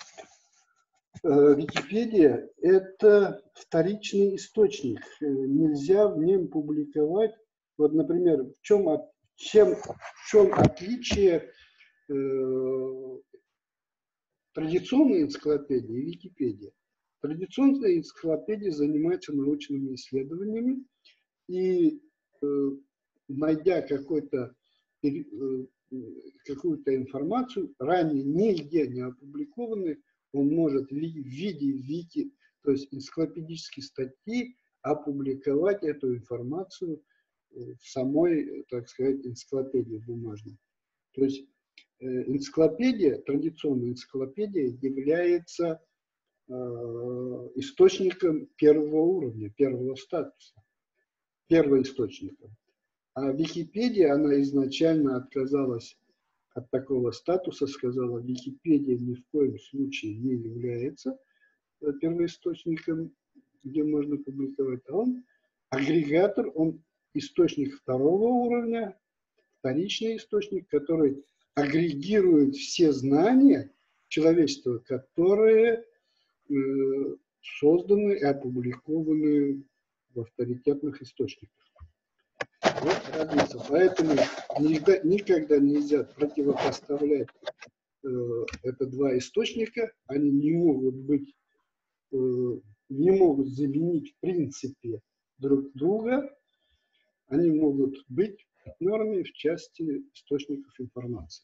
э, Википедия – это вторичный источник. Нельзя в нем публиковать. Вот, например, в чем, от, чем, в чем отличие э, традиционной энциклопедии и Википедии. Традиционная энциклопедия занимается научными исследованиями и, э, найдя какой-то, э, какую-то информацию, ранее нигде не опубликованной, он может в виде вики, то есть энциклопедической статьи, опубликовать эту информацию в самой, так сказать, энциклопедии бумажной. То есть энциклопедия, традиционная энциклопедия является э, источником первого уровня, первого статуса, первым источником. А Википедия, она изначально отказалась от такого статуса, сказала, Википедия ни в коем случае не является первоисточником, где можно публиковать, а он агрегатор, он источник второго уровня, вторичный источник, который агрегирует все знания человечества, которые э, созданы и опубликованы в авторитетных источниках. Вот разница. Поэтому никогда, никогда нельзя противопоставлять э, это два источника, они не могут быть, э, не могут заменить в принципе друг друга, они могут быть партнерами в части источников информации.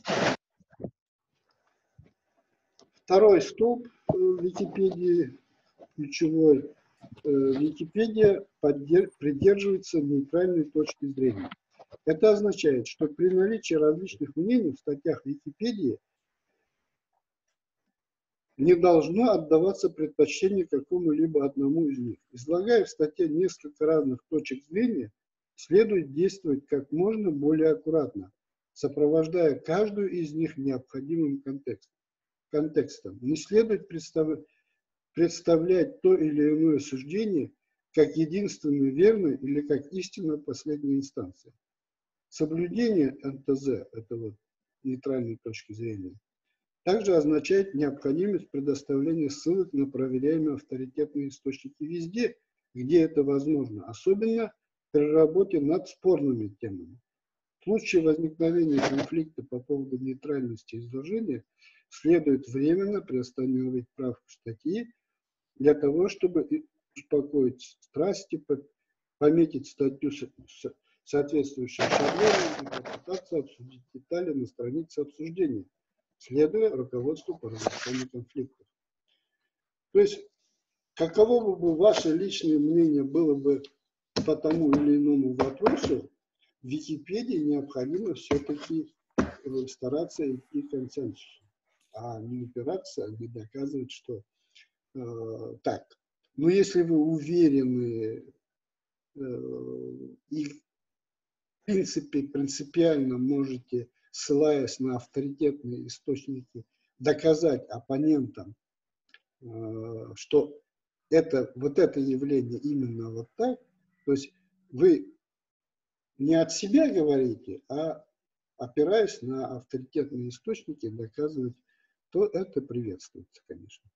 Второй столб Википедии, ключевой, Википедия придерживается нейтральной точки зрения. Это означает, что при наличии различных мнений в статьях Википедии не должно отдаваться предпочтение какому-либо одному из них. Излагая в статье несколько разных точек зрения, следует действовать как можно более аккуратно, сопровождая каждую из них необходимым контекстом. контекстом. Не следует представ... представлять то или иное суждение как единственно верное или как истинно последняя инстанция. Соблюдение эн тэ зэ, это вот нейтральной точки зрения, также означает необходимость предоставления ссылок на проверяемые авторитетные источники везде, где это возможно, особенно при работе над спорными темами. В случае возникновения конфликта по поводу нейтральности изложения следует временно приостановить правку статьи для того, чтобы успокоить страсти, пометить статью соответствующим шаблоном и попытаться обсудить детали на странице обсуждения, следуя руководству по разрешению конфликтов. То есть, каково бы ваше личное мнение было бы по тому или иному вопросу, в Википедии необходимо все-таки стараться идти к консенсусу, а не упираться, не доказывать, что э, так. Но если вы уверены э, и в принципе принципиально можете, ссылаясь на авторитетные источники, доказать оппонентам, э, что это, вот это явление именно вот так, то есть вы не от себя говорите, а опираясь на авторитетные источники, доказывать, то это приветствуется, конечно.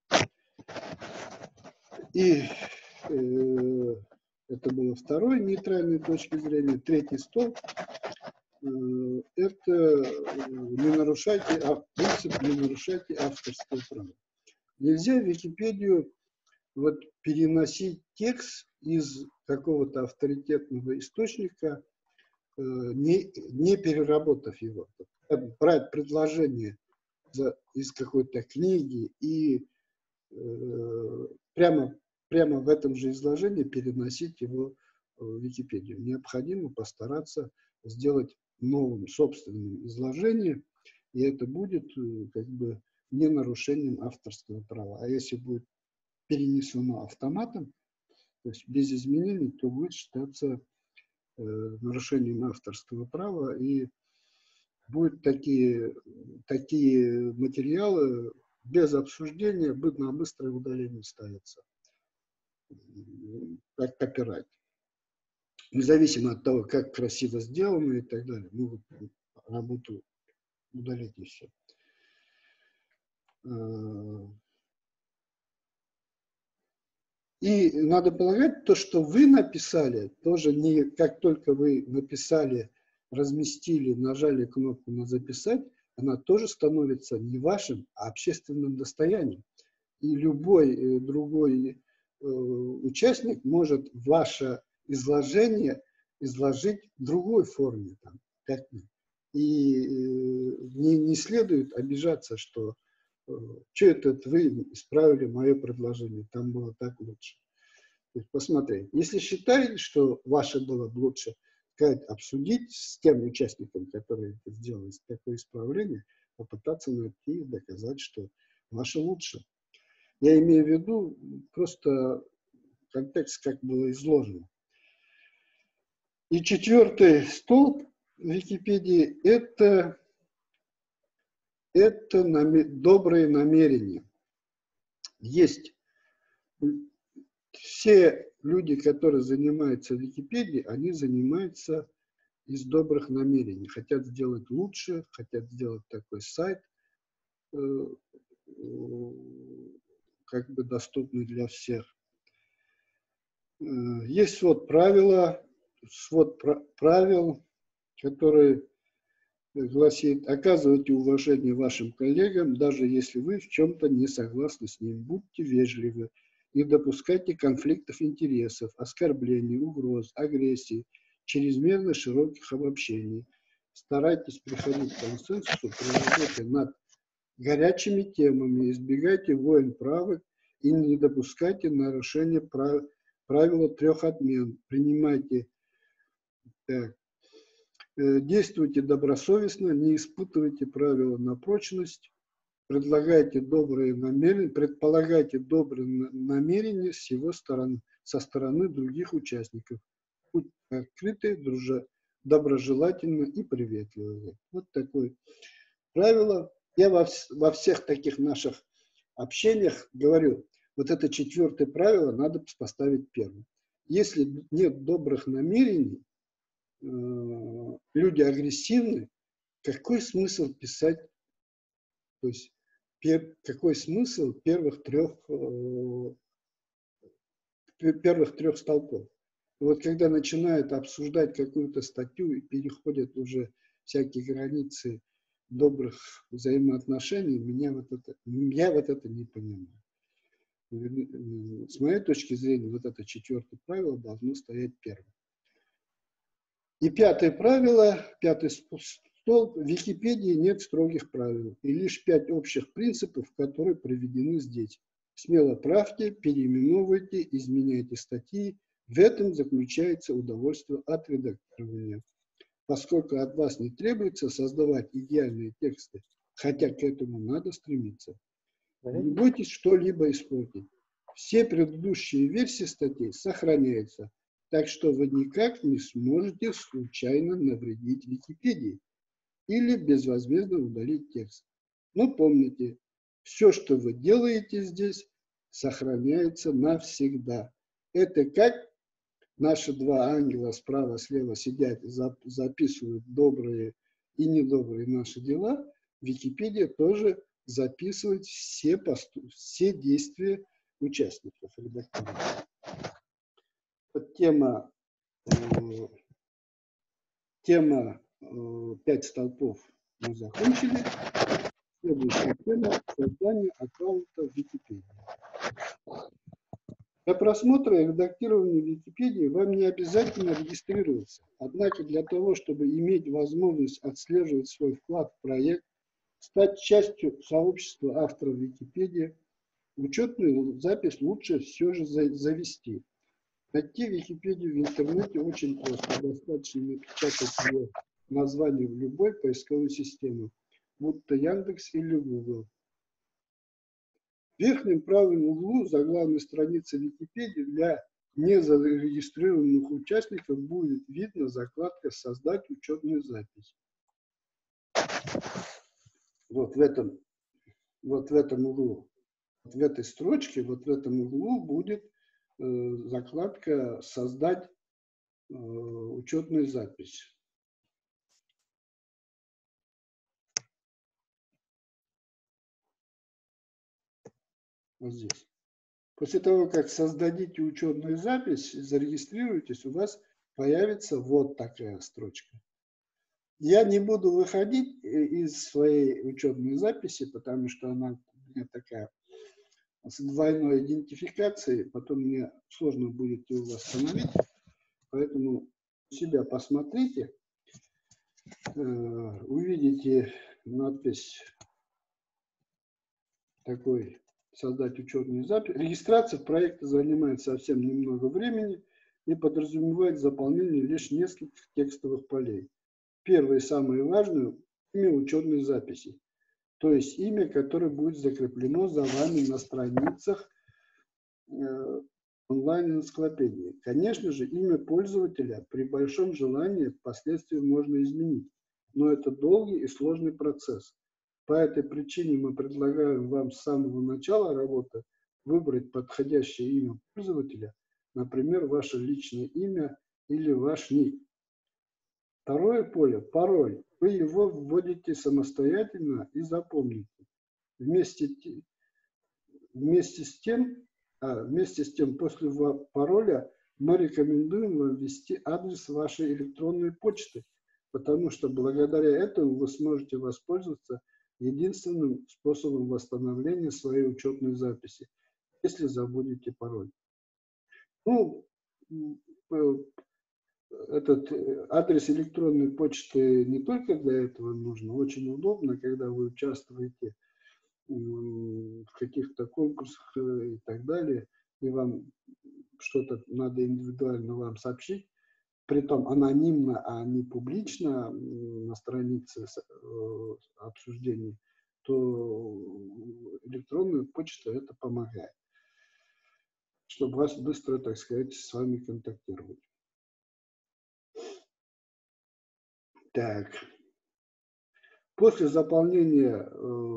И э, это было второй нейтральной точки зрения. Третий столб э, это не нарушайте, а, принцип не нарушайте авторское право. Нельзя в Википедию вот переносить текст из какого-то авторитетного источника, Не, не переработав его, брать предложение за, из какой-то книги и э, прямо, прямо в этом же изложении переносить его в Википедию. Необходимо постараться сделать новым собственным изложением, и это будет как бы не нарушением авторского права. А если будет перенесено автоматом, то есть без изменений, то будет считаться нарушением авторского права, и будут такие, такие материалы без обсуждения на быстрое удаление ставятся, как копирайт. Независимо от того, как красиво сделано и так далее, могут работу удалить и все. И надо полагать, то, что вы написали, тоже не как только вы написали, разместили, нажали кнопку на «Записать», она тоже становится не вашим, а общественным достоянием. И любой э, другой э, участник может ваше изложение изложить в другой форме. Там, как и э, не, не следует обижаться, что что это вы исправили мое предложение, там было так лучше. То есть посмотреть. Если считаете, что ваше было лучше, сказать, обсудить с тем участником, который это сделал такое исправление, попытаться найти и доказать, что ваше лучше. Я имею в виду просто контекст, как было изложено. И четвертый столб в Википедии – это это наме- добрые намерения. Есть все люди, которые занимаются Википедией, они занимаются из добрых намерений. Хотят сделать лучше, хотят сделать такой сайт, э, э, как бы доступный для всех. Э, есть свод правила, свод пра- правил, который гласит: оказывайте уважение вашим коллегам, даже если вы в чем-то не согласны с ним. Будьте вежливы, не допускайте конфликтов интересов, оскорблений, угроз, агрессии, чрезмерно широких обобщений. Старайтесь приходить к консенсусу при работе над горячими темами, избегайте войн правок и не допускайте нарушения прав... правила трех отмен. Принимайте так, действуйте добросовестно, не испытывайте правила на прочность, предлагайте добрые намерения, предполагайте добрые намерения с его стороны, со стороны других участников. Будьте открыты, дружа, доброжелательны и приветливы. Вот такое правило. Я во, во всех таких наших общениях говорю, вот это четвертое правило надо поставить первым. Если нет добрых намерений, люди агрессивны, какой смысл писать, то есть пер, какой смысл первых трех, э, первых трех столпов? И вот когда начинают обсуждать какую-то статью и переходят уже всякие границы добрых взаимоотношений, меня вот это, я вот это не понимаю. С моей точки зрения, вот это четвертое правило должно стоять первым. И пятое правило, пятый столб: в Википедии нет строгих правил, и лишь пять общих принципов, которые приведены здесь. Смело правьте, переименовывайте, изменяйте статьи. В этом заключается удовольствие от редактирования, поскольку от вас не требуется создавать идеальные тексты, хотя к этому надо стремиться. Не бойтесь что-либо испортить. Все предыдущие версии статей сохраняются, так что вы никак не сможете случайно навредить Википедии или безвозмездно удалить текст. Но помните, все, что вы делаете здесь, сохраняется навсегда. Это как наши два ангела справа-слева сидят, записывают добрые и недобрые наши дела. Википедия тоже записывает все, посту, все действия участников редактирования. Вот тема, э, тема э, пять столпов мы закончили. Следующая тема — создание аккаунта в Википедии. Для просмотра и редактирования Википедии вам не обязательно регистрироваться. Однако для того, чтобы иметь возможность отслеживать свой вклад в проект, стать частью сообщества авторов Википедии, учетную запись лучше все же завести. Найти Википедию в интернете очень просто. Достаточно напечатать ее название в любой поисковой системе, будь то Яндекс или Google. В верхнем правом углу заглавной страницы Википедии для незарегистрированных участников будет видна закладка «Создать учетную запись». Вот в этом, вот в этом углу, вот в этой строчке, вот в этом углу будет э, закладка «Создать э, учетную запись». Вот здесь. После того, как создадите учетную запись, зарегистрируетесь, у вас появится вот такая строчка. Я не буду выходить из своей учетной записи, потому что она у меня такая с двойной идентификацией, потом мне сложно будет ее восстановить, поэтому себя посмотрите, увидите надпись такой: «Создать учетную запись». Регистрация проекта занимает совсем немного времени и подразумевает заполнение лишь нескольких текстовых полей. Первое и самое важное – имя учетной записи, то есть имя, которое будет закреплено за вами на страницах э, онлайн-энциклопедии. Конечно же, имя пользователя при большом желании впоследствии можно изменить, но это долгий и сложный процесс. По этой причине мы предлагаем вам с самого начала работы выбрать подходящее имя пользователя, например, ваше личное имя или ваш ник. Второе поле – пароль. Вы его вводите самостоятельно и запомните. Вместе, вместе, с тем, а, вместе с тем, после пароля мы рекомендуем вам ввести адрес вашей электронной почты, потому что благодаря этому вы сможете воспользоваться единственным способом восстановления своей учетной записи, если забудете пароль. Ну, этот адрес электронной почты не только для этого нужен, очень удобно, когда вы участвуете в каких-то конкурсах и так далее, и вам что-то надо индивидуально вам сообщить, притом анонимно, а не публично на странице обсуждений, то электронная почта это помогает, чтобы вас быстро, так сказать, с вами контактировать. Так. После заполнения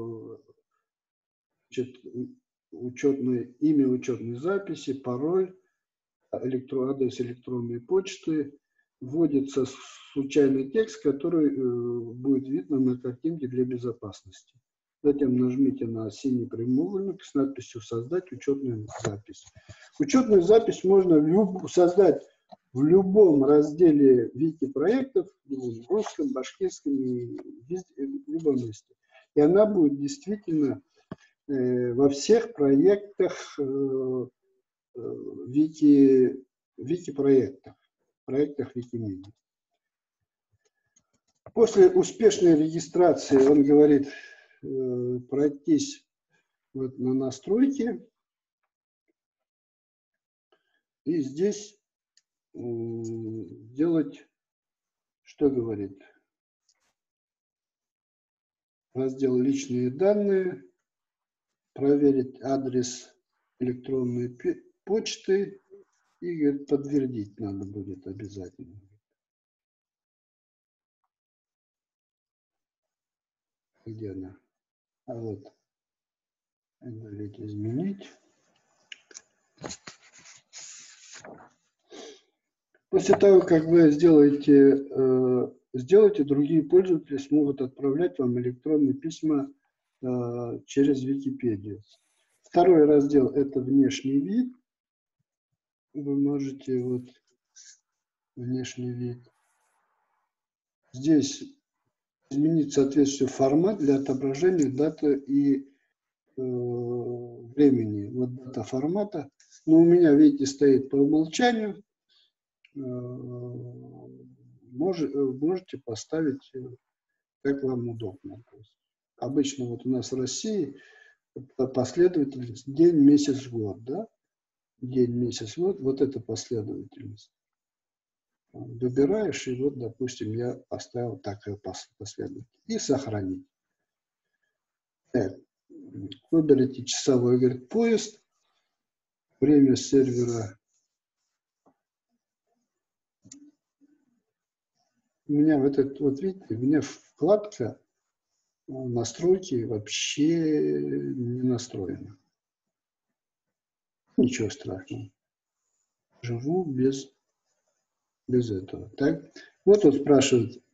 значит, учетной, имя учетной записи, пароль, электро, адрес электронной почты, вводится случайный текст, который э, будет видно на картинке для безопасности. Затем нажмите на синий прямоугольник с надписью «Создать учетную запись». Учетную запись можно в люб... создать в любом разделе вики-проектов, в русском, башкирском, и везде, в любом месте. И она будет действительно э, во всех проектах э, вики, вики-проектах, проектах Викимедиа. После успешной регистрации он говорит э, пройтись вот на настройки. И здесь э, делать, что говорит, раздел «Личные данные», проверить адрес электронной почты и говорит, подтвердить надо будет обязательно. Где она? А вот, говорит, изменить. После того, как вы сделаете, э, сделаете, другие пользователи смогут отправлять вам электронные письма э, через Википедию. Второй раздел – это внешний вид. Вы можете вот внешний вид. Здесь изменить соответствующий формат для отображения даты и э, времени. Вот дата формата. Но у меня, видите, стоит по умолчанию. Можете поставить, как вам удобно. Обычно вот у нас в России последовательность день, месяц, год, да? День, месяц, год, вот это последовательность. Выбираешь, и вот, допустим, я поставил такую последовательность. И сохранить. Так. Выберите часовой, говорит, поезд. Время сервера. У меня вот этот, вот видите, у меня вкладка настройки вообще не настроена. Ничего страшного. Живу без, без этого. Так? Вот он спрашивает,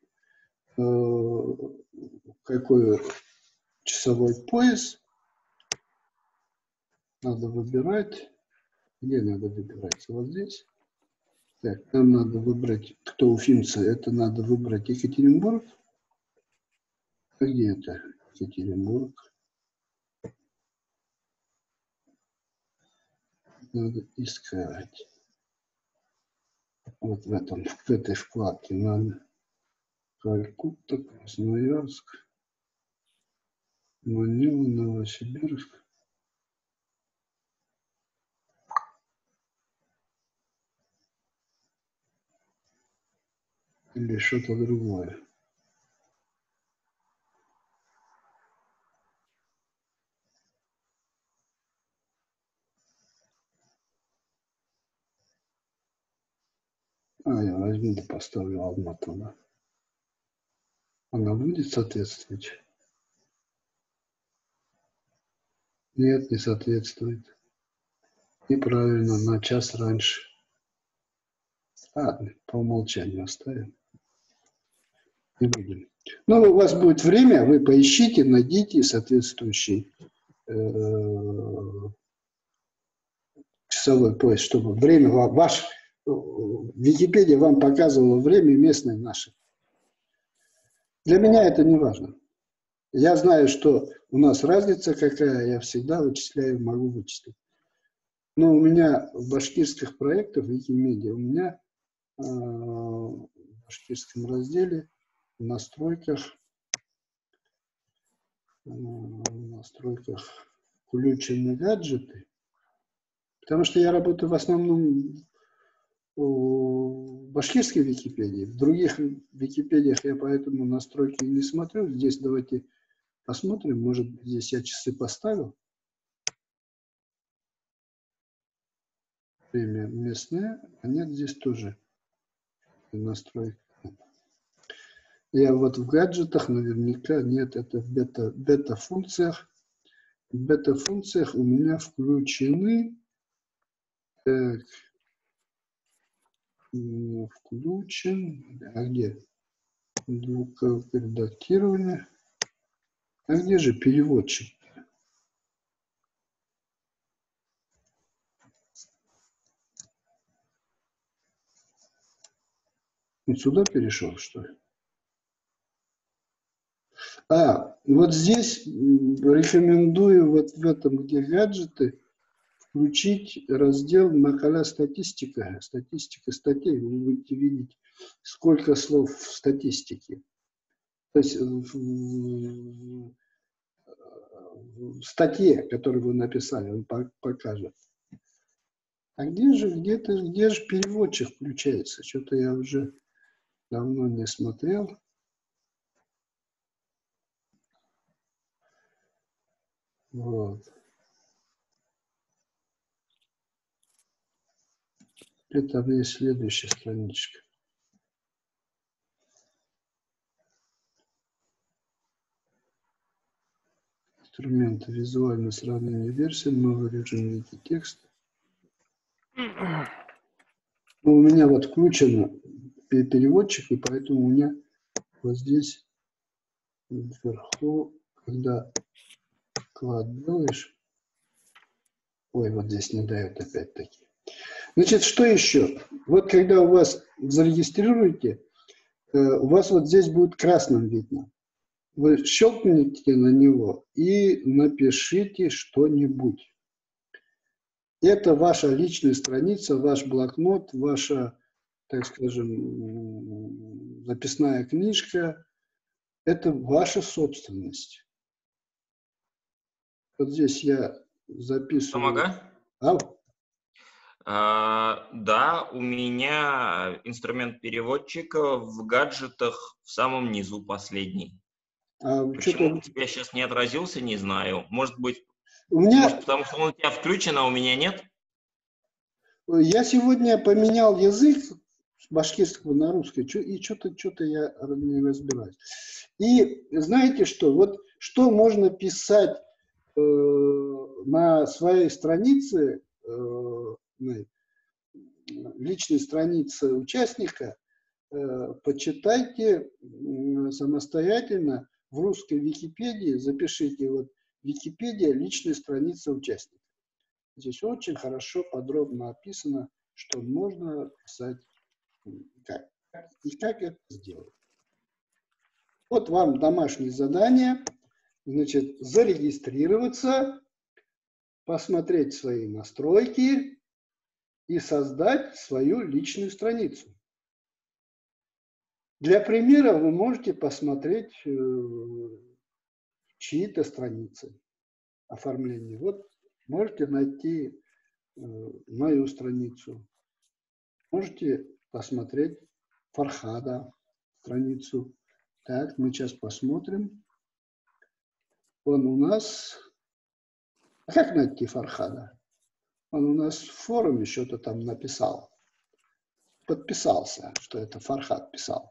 э, какой часовой пояс. Надо выбирать. Где надо выбирать? Вот здесь. Так, нам надо выбрать, кто уфимцы, это надо выбрать Екатеринбург. А где это Екатеринбург? Надо искать. Вот в, этом, в этой вкладке надо Калькутта, Красноярск, Манила, Новосибирск. Или что-то другое. А, я возьму да поставлю Алмату. Да. Она будет соответствовать? Нет, не соответствует. Неправильно, на час раньше. Ладно, по умолчанию оставим. Не будем. Ну, у вас будет время, вы поищите, найдите соответствующий э, часовой пояс, чтобы время ваш, Википедия вам показывала время местное наше. Для меня это не важно. Я знаю, что у нас разница какая, я всегда вычисляю, могу вычислить. Но у меня в башкирских проектах, Викимедиа, у меня э, в башкирском разделе в настройках, э, в настройках включены гаджеты, потому что я работаю в основном в башкирской Википедии, в других Википедиях я поэтому настройки не смотрю. Здесь давайте посмотрим, может здесь я часы поставил. Время местное, а нет, здесь тоже настройки. Я вот в гаджетах наверняка нет, это в бета, бета-функциях. В бета-функциях у меня включены, так, включен, а где? Редактирование. А где же переводчик? Он сюда перешел, что ли? А, вот здесь рекомендую вот в этом, где гаджеты, включить раздел «Макаля статистика». Статистика статей. Вы будете видеть, сколько слов в статистике. То есть в, в статье, которую вы написали, он покажет. А где же, где-то, где же переводчик включается? Что-то я уже давно не смотрел. Вот. Это есть следующая страничка. Инструменты визуальное сравнение версий, новый режим Викитекст. Но у меня вот включен переводчик, и поэтому у меня вот здесь вверху, когда клад делаешь, ой, вот здесь не дает опять-таки. Значит, что еще? Вот когда у вас зарегистрируете, у вас вот здесь будет красным видно. Вы щелкните на него и напишите что-нибудь. Это ваша личная страница, ваш блокнот, ваша, так скажем, записная книжка. Это ваша собственность. Вот здесь я записываю. Помога? А? А, да, у меня инструмент переводчика в гаджетах в самом низу последний. А почему у тебя сейчас не отразился, не знаю. Может быть, у меня... может, потому что он у тебя включен, а у меня нет? Я сегодня поменял язык с башкирского на русский, и что-то что-то я не разбираюсь. И знаете что? Вот что можно писать э, на своей странице, э, личной странице участника, э, почитайте э, самостоятельно в русской Википедии, запишите вот Википедия, личная страница участника. Здесь очень хорошо, подробно описано, что можно писать как, и как это сделать. Вот вам домашнее задание, значит, зарегистрироваться, посмотреть свои настройки и создать свою личную страницу. Для примера вы можете посмотреть чьи-то страницы оформления. Вот можете найти мою страницу. Можете посмотреть Фархада страницу. Так, мы сейчас посмотрим. Он у нас... А как найти Фархада? Он у нас в форуме что-то там написал. Подписался, что это Фархад писал.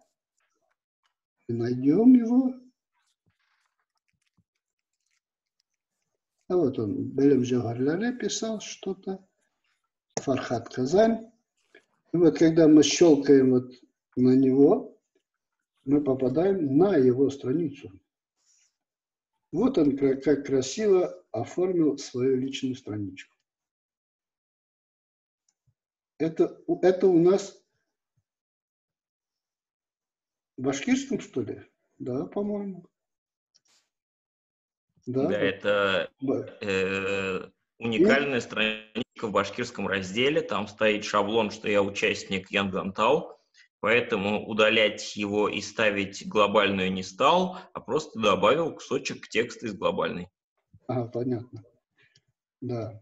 И найдем его. А вот он, Белем Джаварляле писал что-то, Фархат Казань. И вот когда мы щелкаем вот на него, мы попадаем на его страницу. Вот он как, как красиво оформил свою личную страничку. Это, это у нас в башкирском, что ли? Да, по-моему. Да, Да, это да. э, уникальная страничка в башкирском разделе. Там стоит шаблон, что я участник Янгантау, поэтому удалять его и ставить глобальную не стал, а просто добавил кусочек текста из глобальной. Ага, понятно. Да.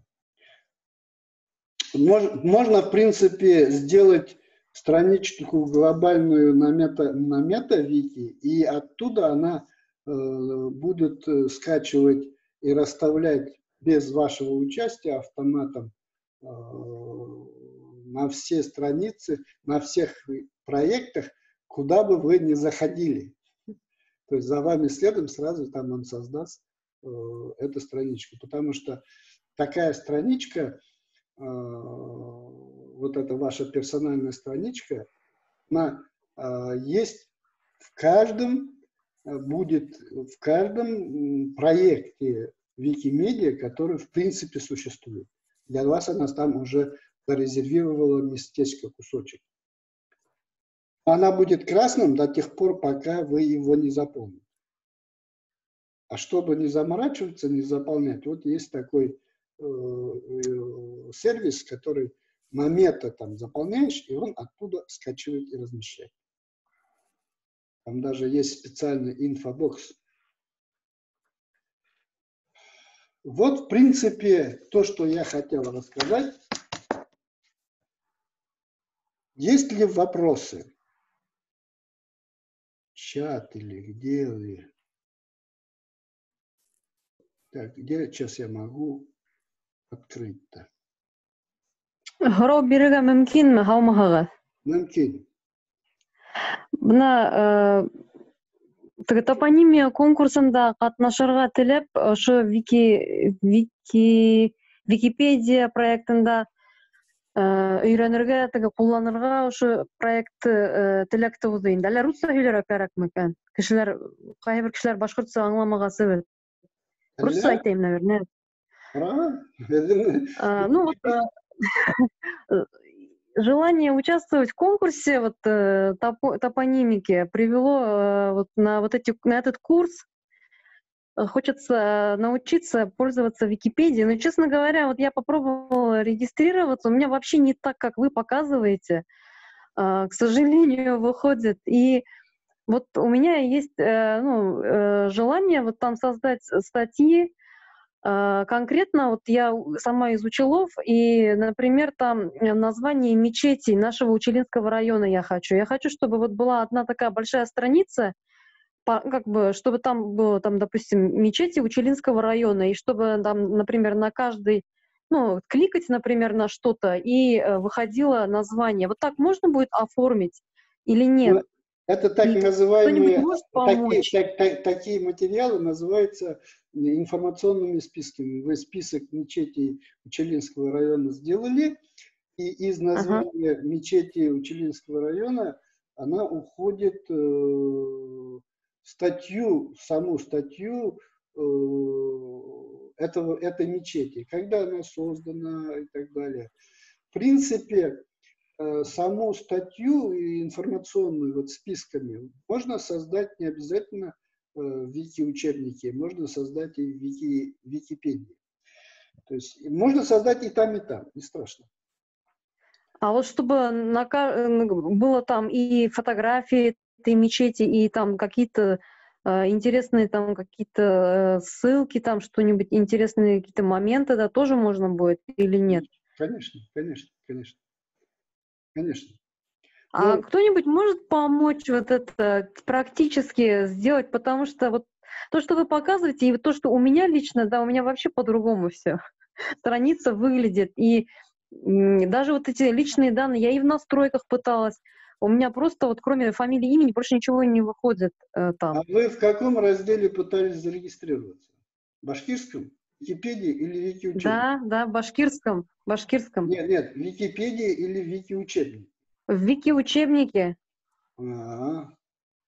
Можно, можно, в принципе, сделать страничку глобальную на мета, на мета-вики, и оттуда она э, будет э, скачивать и расставлять без вашего участия автоматом э, на все страницы, на всех проектах, куда бы вы ни заходили. То есть за вами следом сразу там он создаст э, эту страничку, потому что такая страничка, вот эта ваша персональная страничка, она есть в каждом, будет в каждом проекте Викимедиа, который в принципе существует. Для вас она там уже зарезервировала местечко, кусочек. Она будет красным до тех пор, пока вы его не заполните. А чтобы не заморачиваться, не заполнять, вот есть такой сервис, который на мета там заполняешь, и он оттуда скачивает и размещает. Там даже есть специальный инфобокс. Вот, в принципе, то, что я хотел рассказать. Есть ли вопросы? Чат или где вы? Так, где сейчас я могу открыть-то? Һорау бирергә мөмкинме, һаумыһығыҙ? Мөмкин. Бына теге топонимия конкурсында ҡатнашырға теләп, ошо вики вики Википедия проектында өйрәнергә, теге ҡулланырға ошо проектты теләк тыуҙы инде. Әллә русса һөйләргә кәрәкме икән? Кешеләр, ҡайһы бер кешеләр башҡортса аңламағасы. Русса әйтәйем, наверное. Ну вот желание участвовать в конкурсе вот топ, топонимики привело вот на вот эти на этот курс. Хочется научиться пользоваться Википедией. Но, честно говоря, вот я попробовала регистрироваться, у меня вообще не так, как вы показываете, к сожалению, выходит. И вот у меня есть ну, желание вот там создать статьи. Конкретно вот я сама из Учелов, и, например, там название мечетей нашего Учелинского района я хочу. Я хочу, чтобы вот была одна такая большая страница, как бы, чтобы там было, там, допустим, мечети Учелинского района, и чтобы там, например, на каждый, ну, кликать, например, на что-то, и выходило название. Вот так можно будет оформить или нет? Это так и называемые, такие, так, так, такие материалы называются информационными списками. Вы список мечетей Учелинского района сделали, и из названия ага. мечети Учелинского района она уходит э, в статью, в саму статью э, этого, этой мечети, когда она создана и так далее. В принципе, саму статью и информационную вот списками можно создать не обязательно в вики-учебнике, можно создать и в вики, Википедии. То есть можно создать и там, и там, не страшно. А вот чтобы на, было там и фотографии этой мечети, и там какие-то э, интересные там какие-то ссылки, там что-нибудь интересные какие-то моменты, да, тоже можно будет или нет? Конечно, конечно, конечно. Конечно. А ну, кто-нибудь может помочь вот это практически сделать, потому что вот то, что вы показываете, и то, что у меня лично, да, у меня вообще по-другому все. Страница выглядит, и даже вот эти личные данные, я и в настройках пыталась, у меня просто вот кроме фамилии, имени больше ничего не выходит э, там. А вы в каком разделе пытались зарегистрироваться? В башкирском? Википедии или вики-учебник? Да, да, в башкирском. Башкирском. Нет, нет, Википедия или вики-учебник? В вики-учебнике. Ага.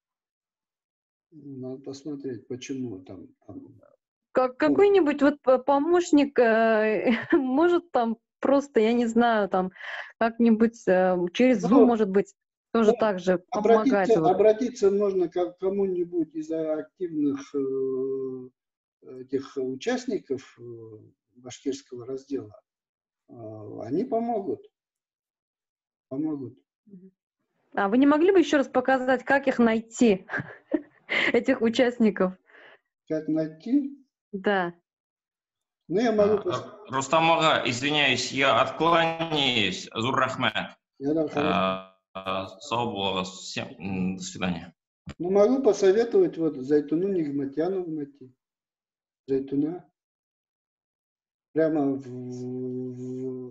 Надо посмотреть, почему там. там. Как, Ну, какой-нибудь вот по- помощник э, может там просто, я не знаю, там как-нибудь э, через Zoom, ну, может быть, тоже ну, так же помогать. обратиться, Вот. обратиться можно к кому-нибудь из активных э, этих участников э, башкирского раздела. Э, они помогут. Помогут. А вы не могли бы еще раз показать, как их найти, этих участников? Как найти? Да. Ну, я могу... пос- А, Рустам ага, извиняюсь, я откланяюсь. Зуррахмет. Я да, хорошо. А, а, Сау болыңыз. Всем м, до свидания. Ну, могу посоветовать вот Зайтуну Нигматьянову найти. Зайтуна. Прямо в, в-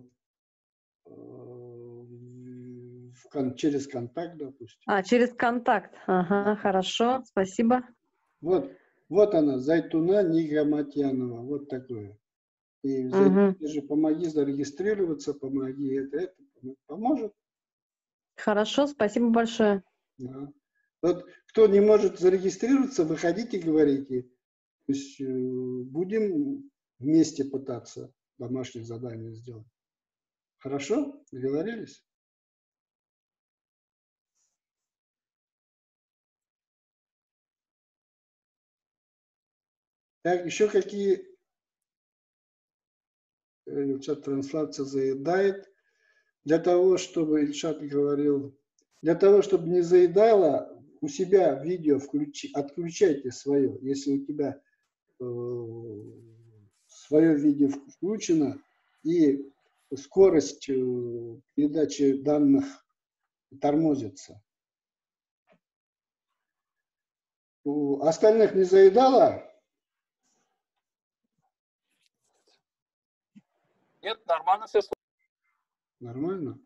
в кон- через контакт, допустим. А, через контакт. Ага, хорошо, спасибо. Вот, вот она, Зайтуна Нигматьянова. Вот такое. И Мгм. Зайтуне же помоги зарегистрироваться, помоги это, это. Поможет. Хорошо, спасибо большое. Да. Вот кто не может зарегистрироваться, выходите, говорите. То есть, э, будем вместе пытаться домашнее задание сделать. Хорошо? Договорились? Так, еще какие... э, Ильшат трансляция заедает. Для того, чтобы, Ильшат говорил, для того, чтобы не заедало, у себя видео включи, отключайте свое. Если у тебя э, свое видео включено и скорость э, передачи данных тормозится. У остальных не заедало? Нет, нормально все. Нормально.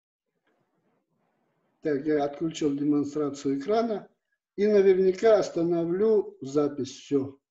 Так, я отключил демонстрацию экрана и наверняка остановлю запись. Все.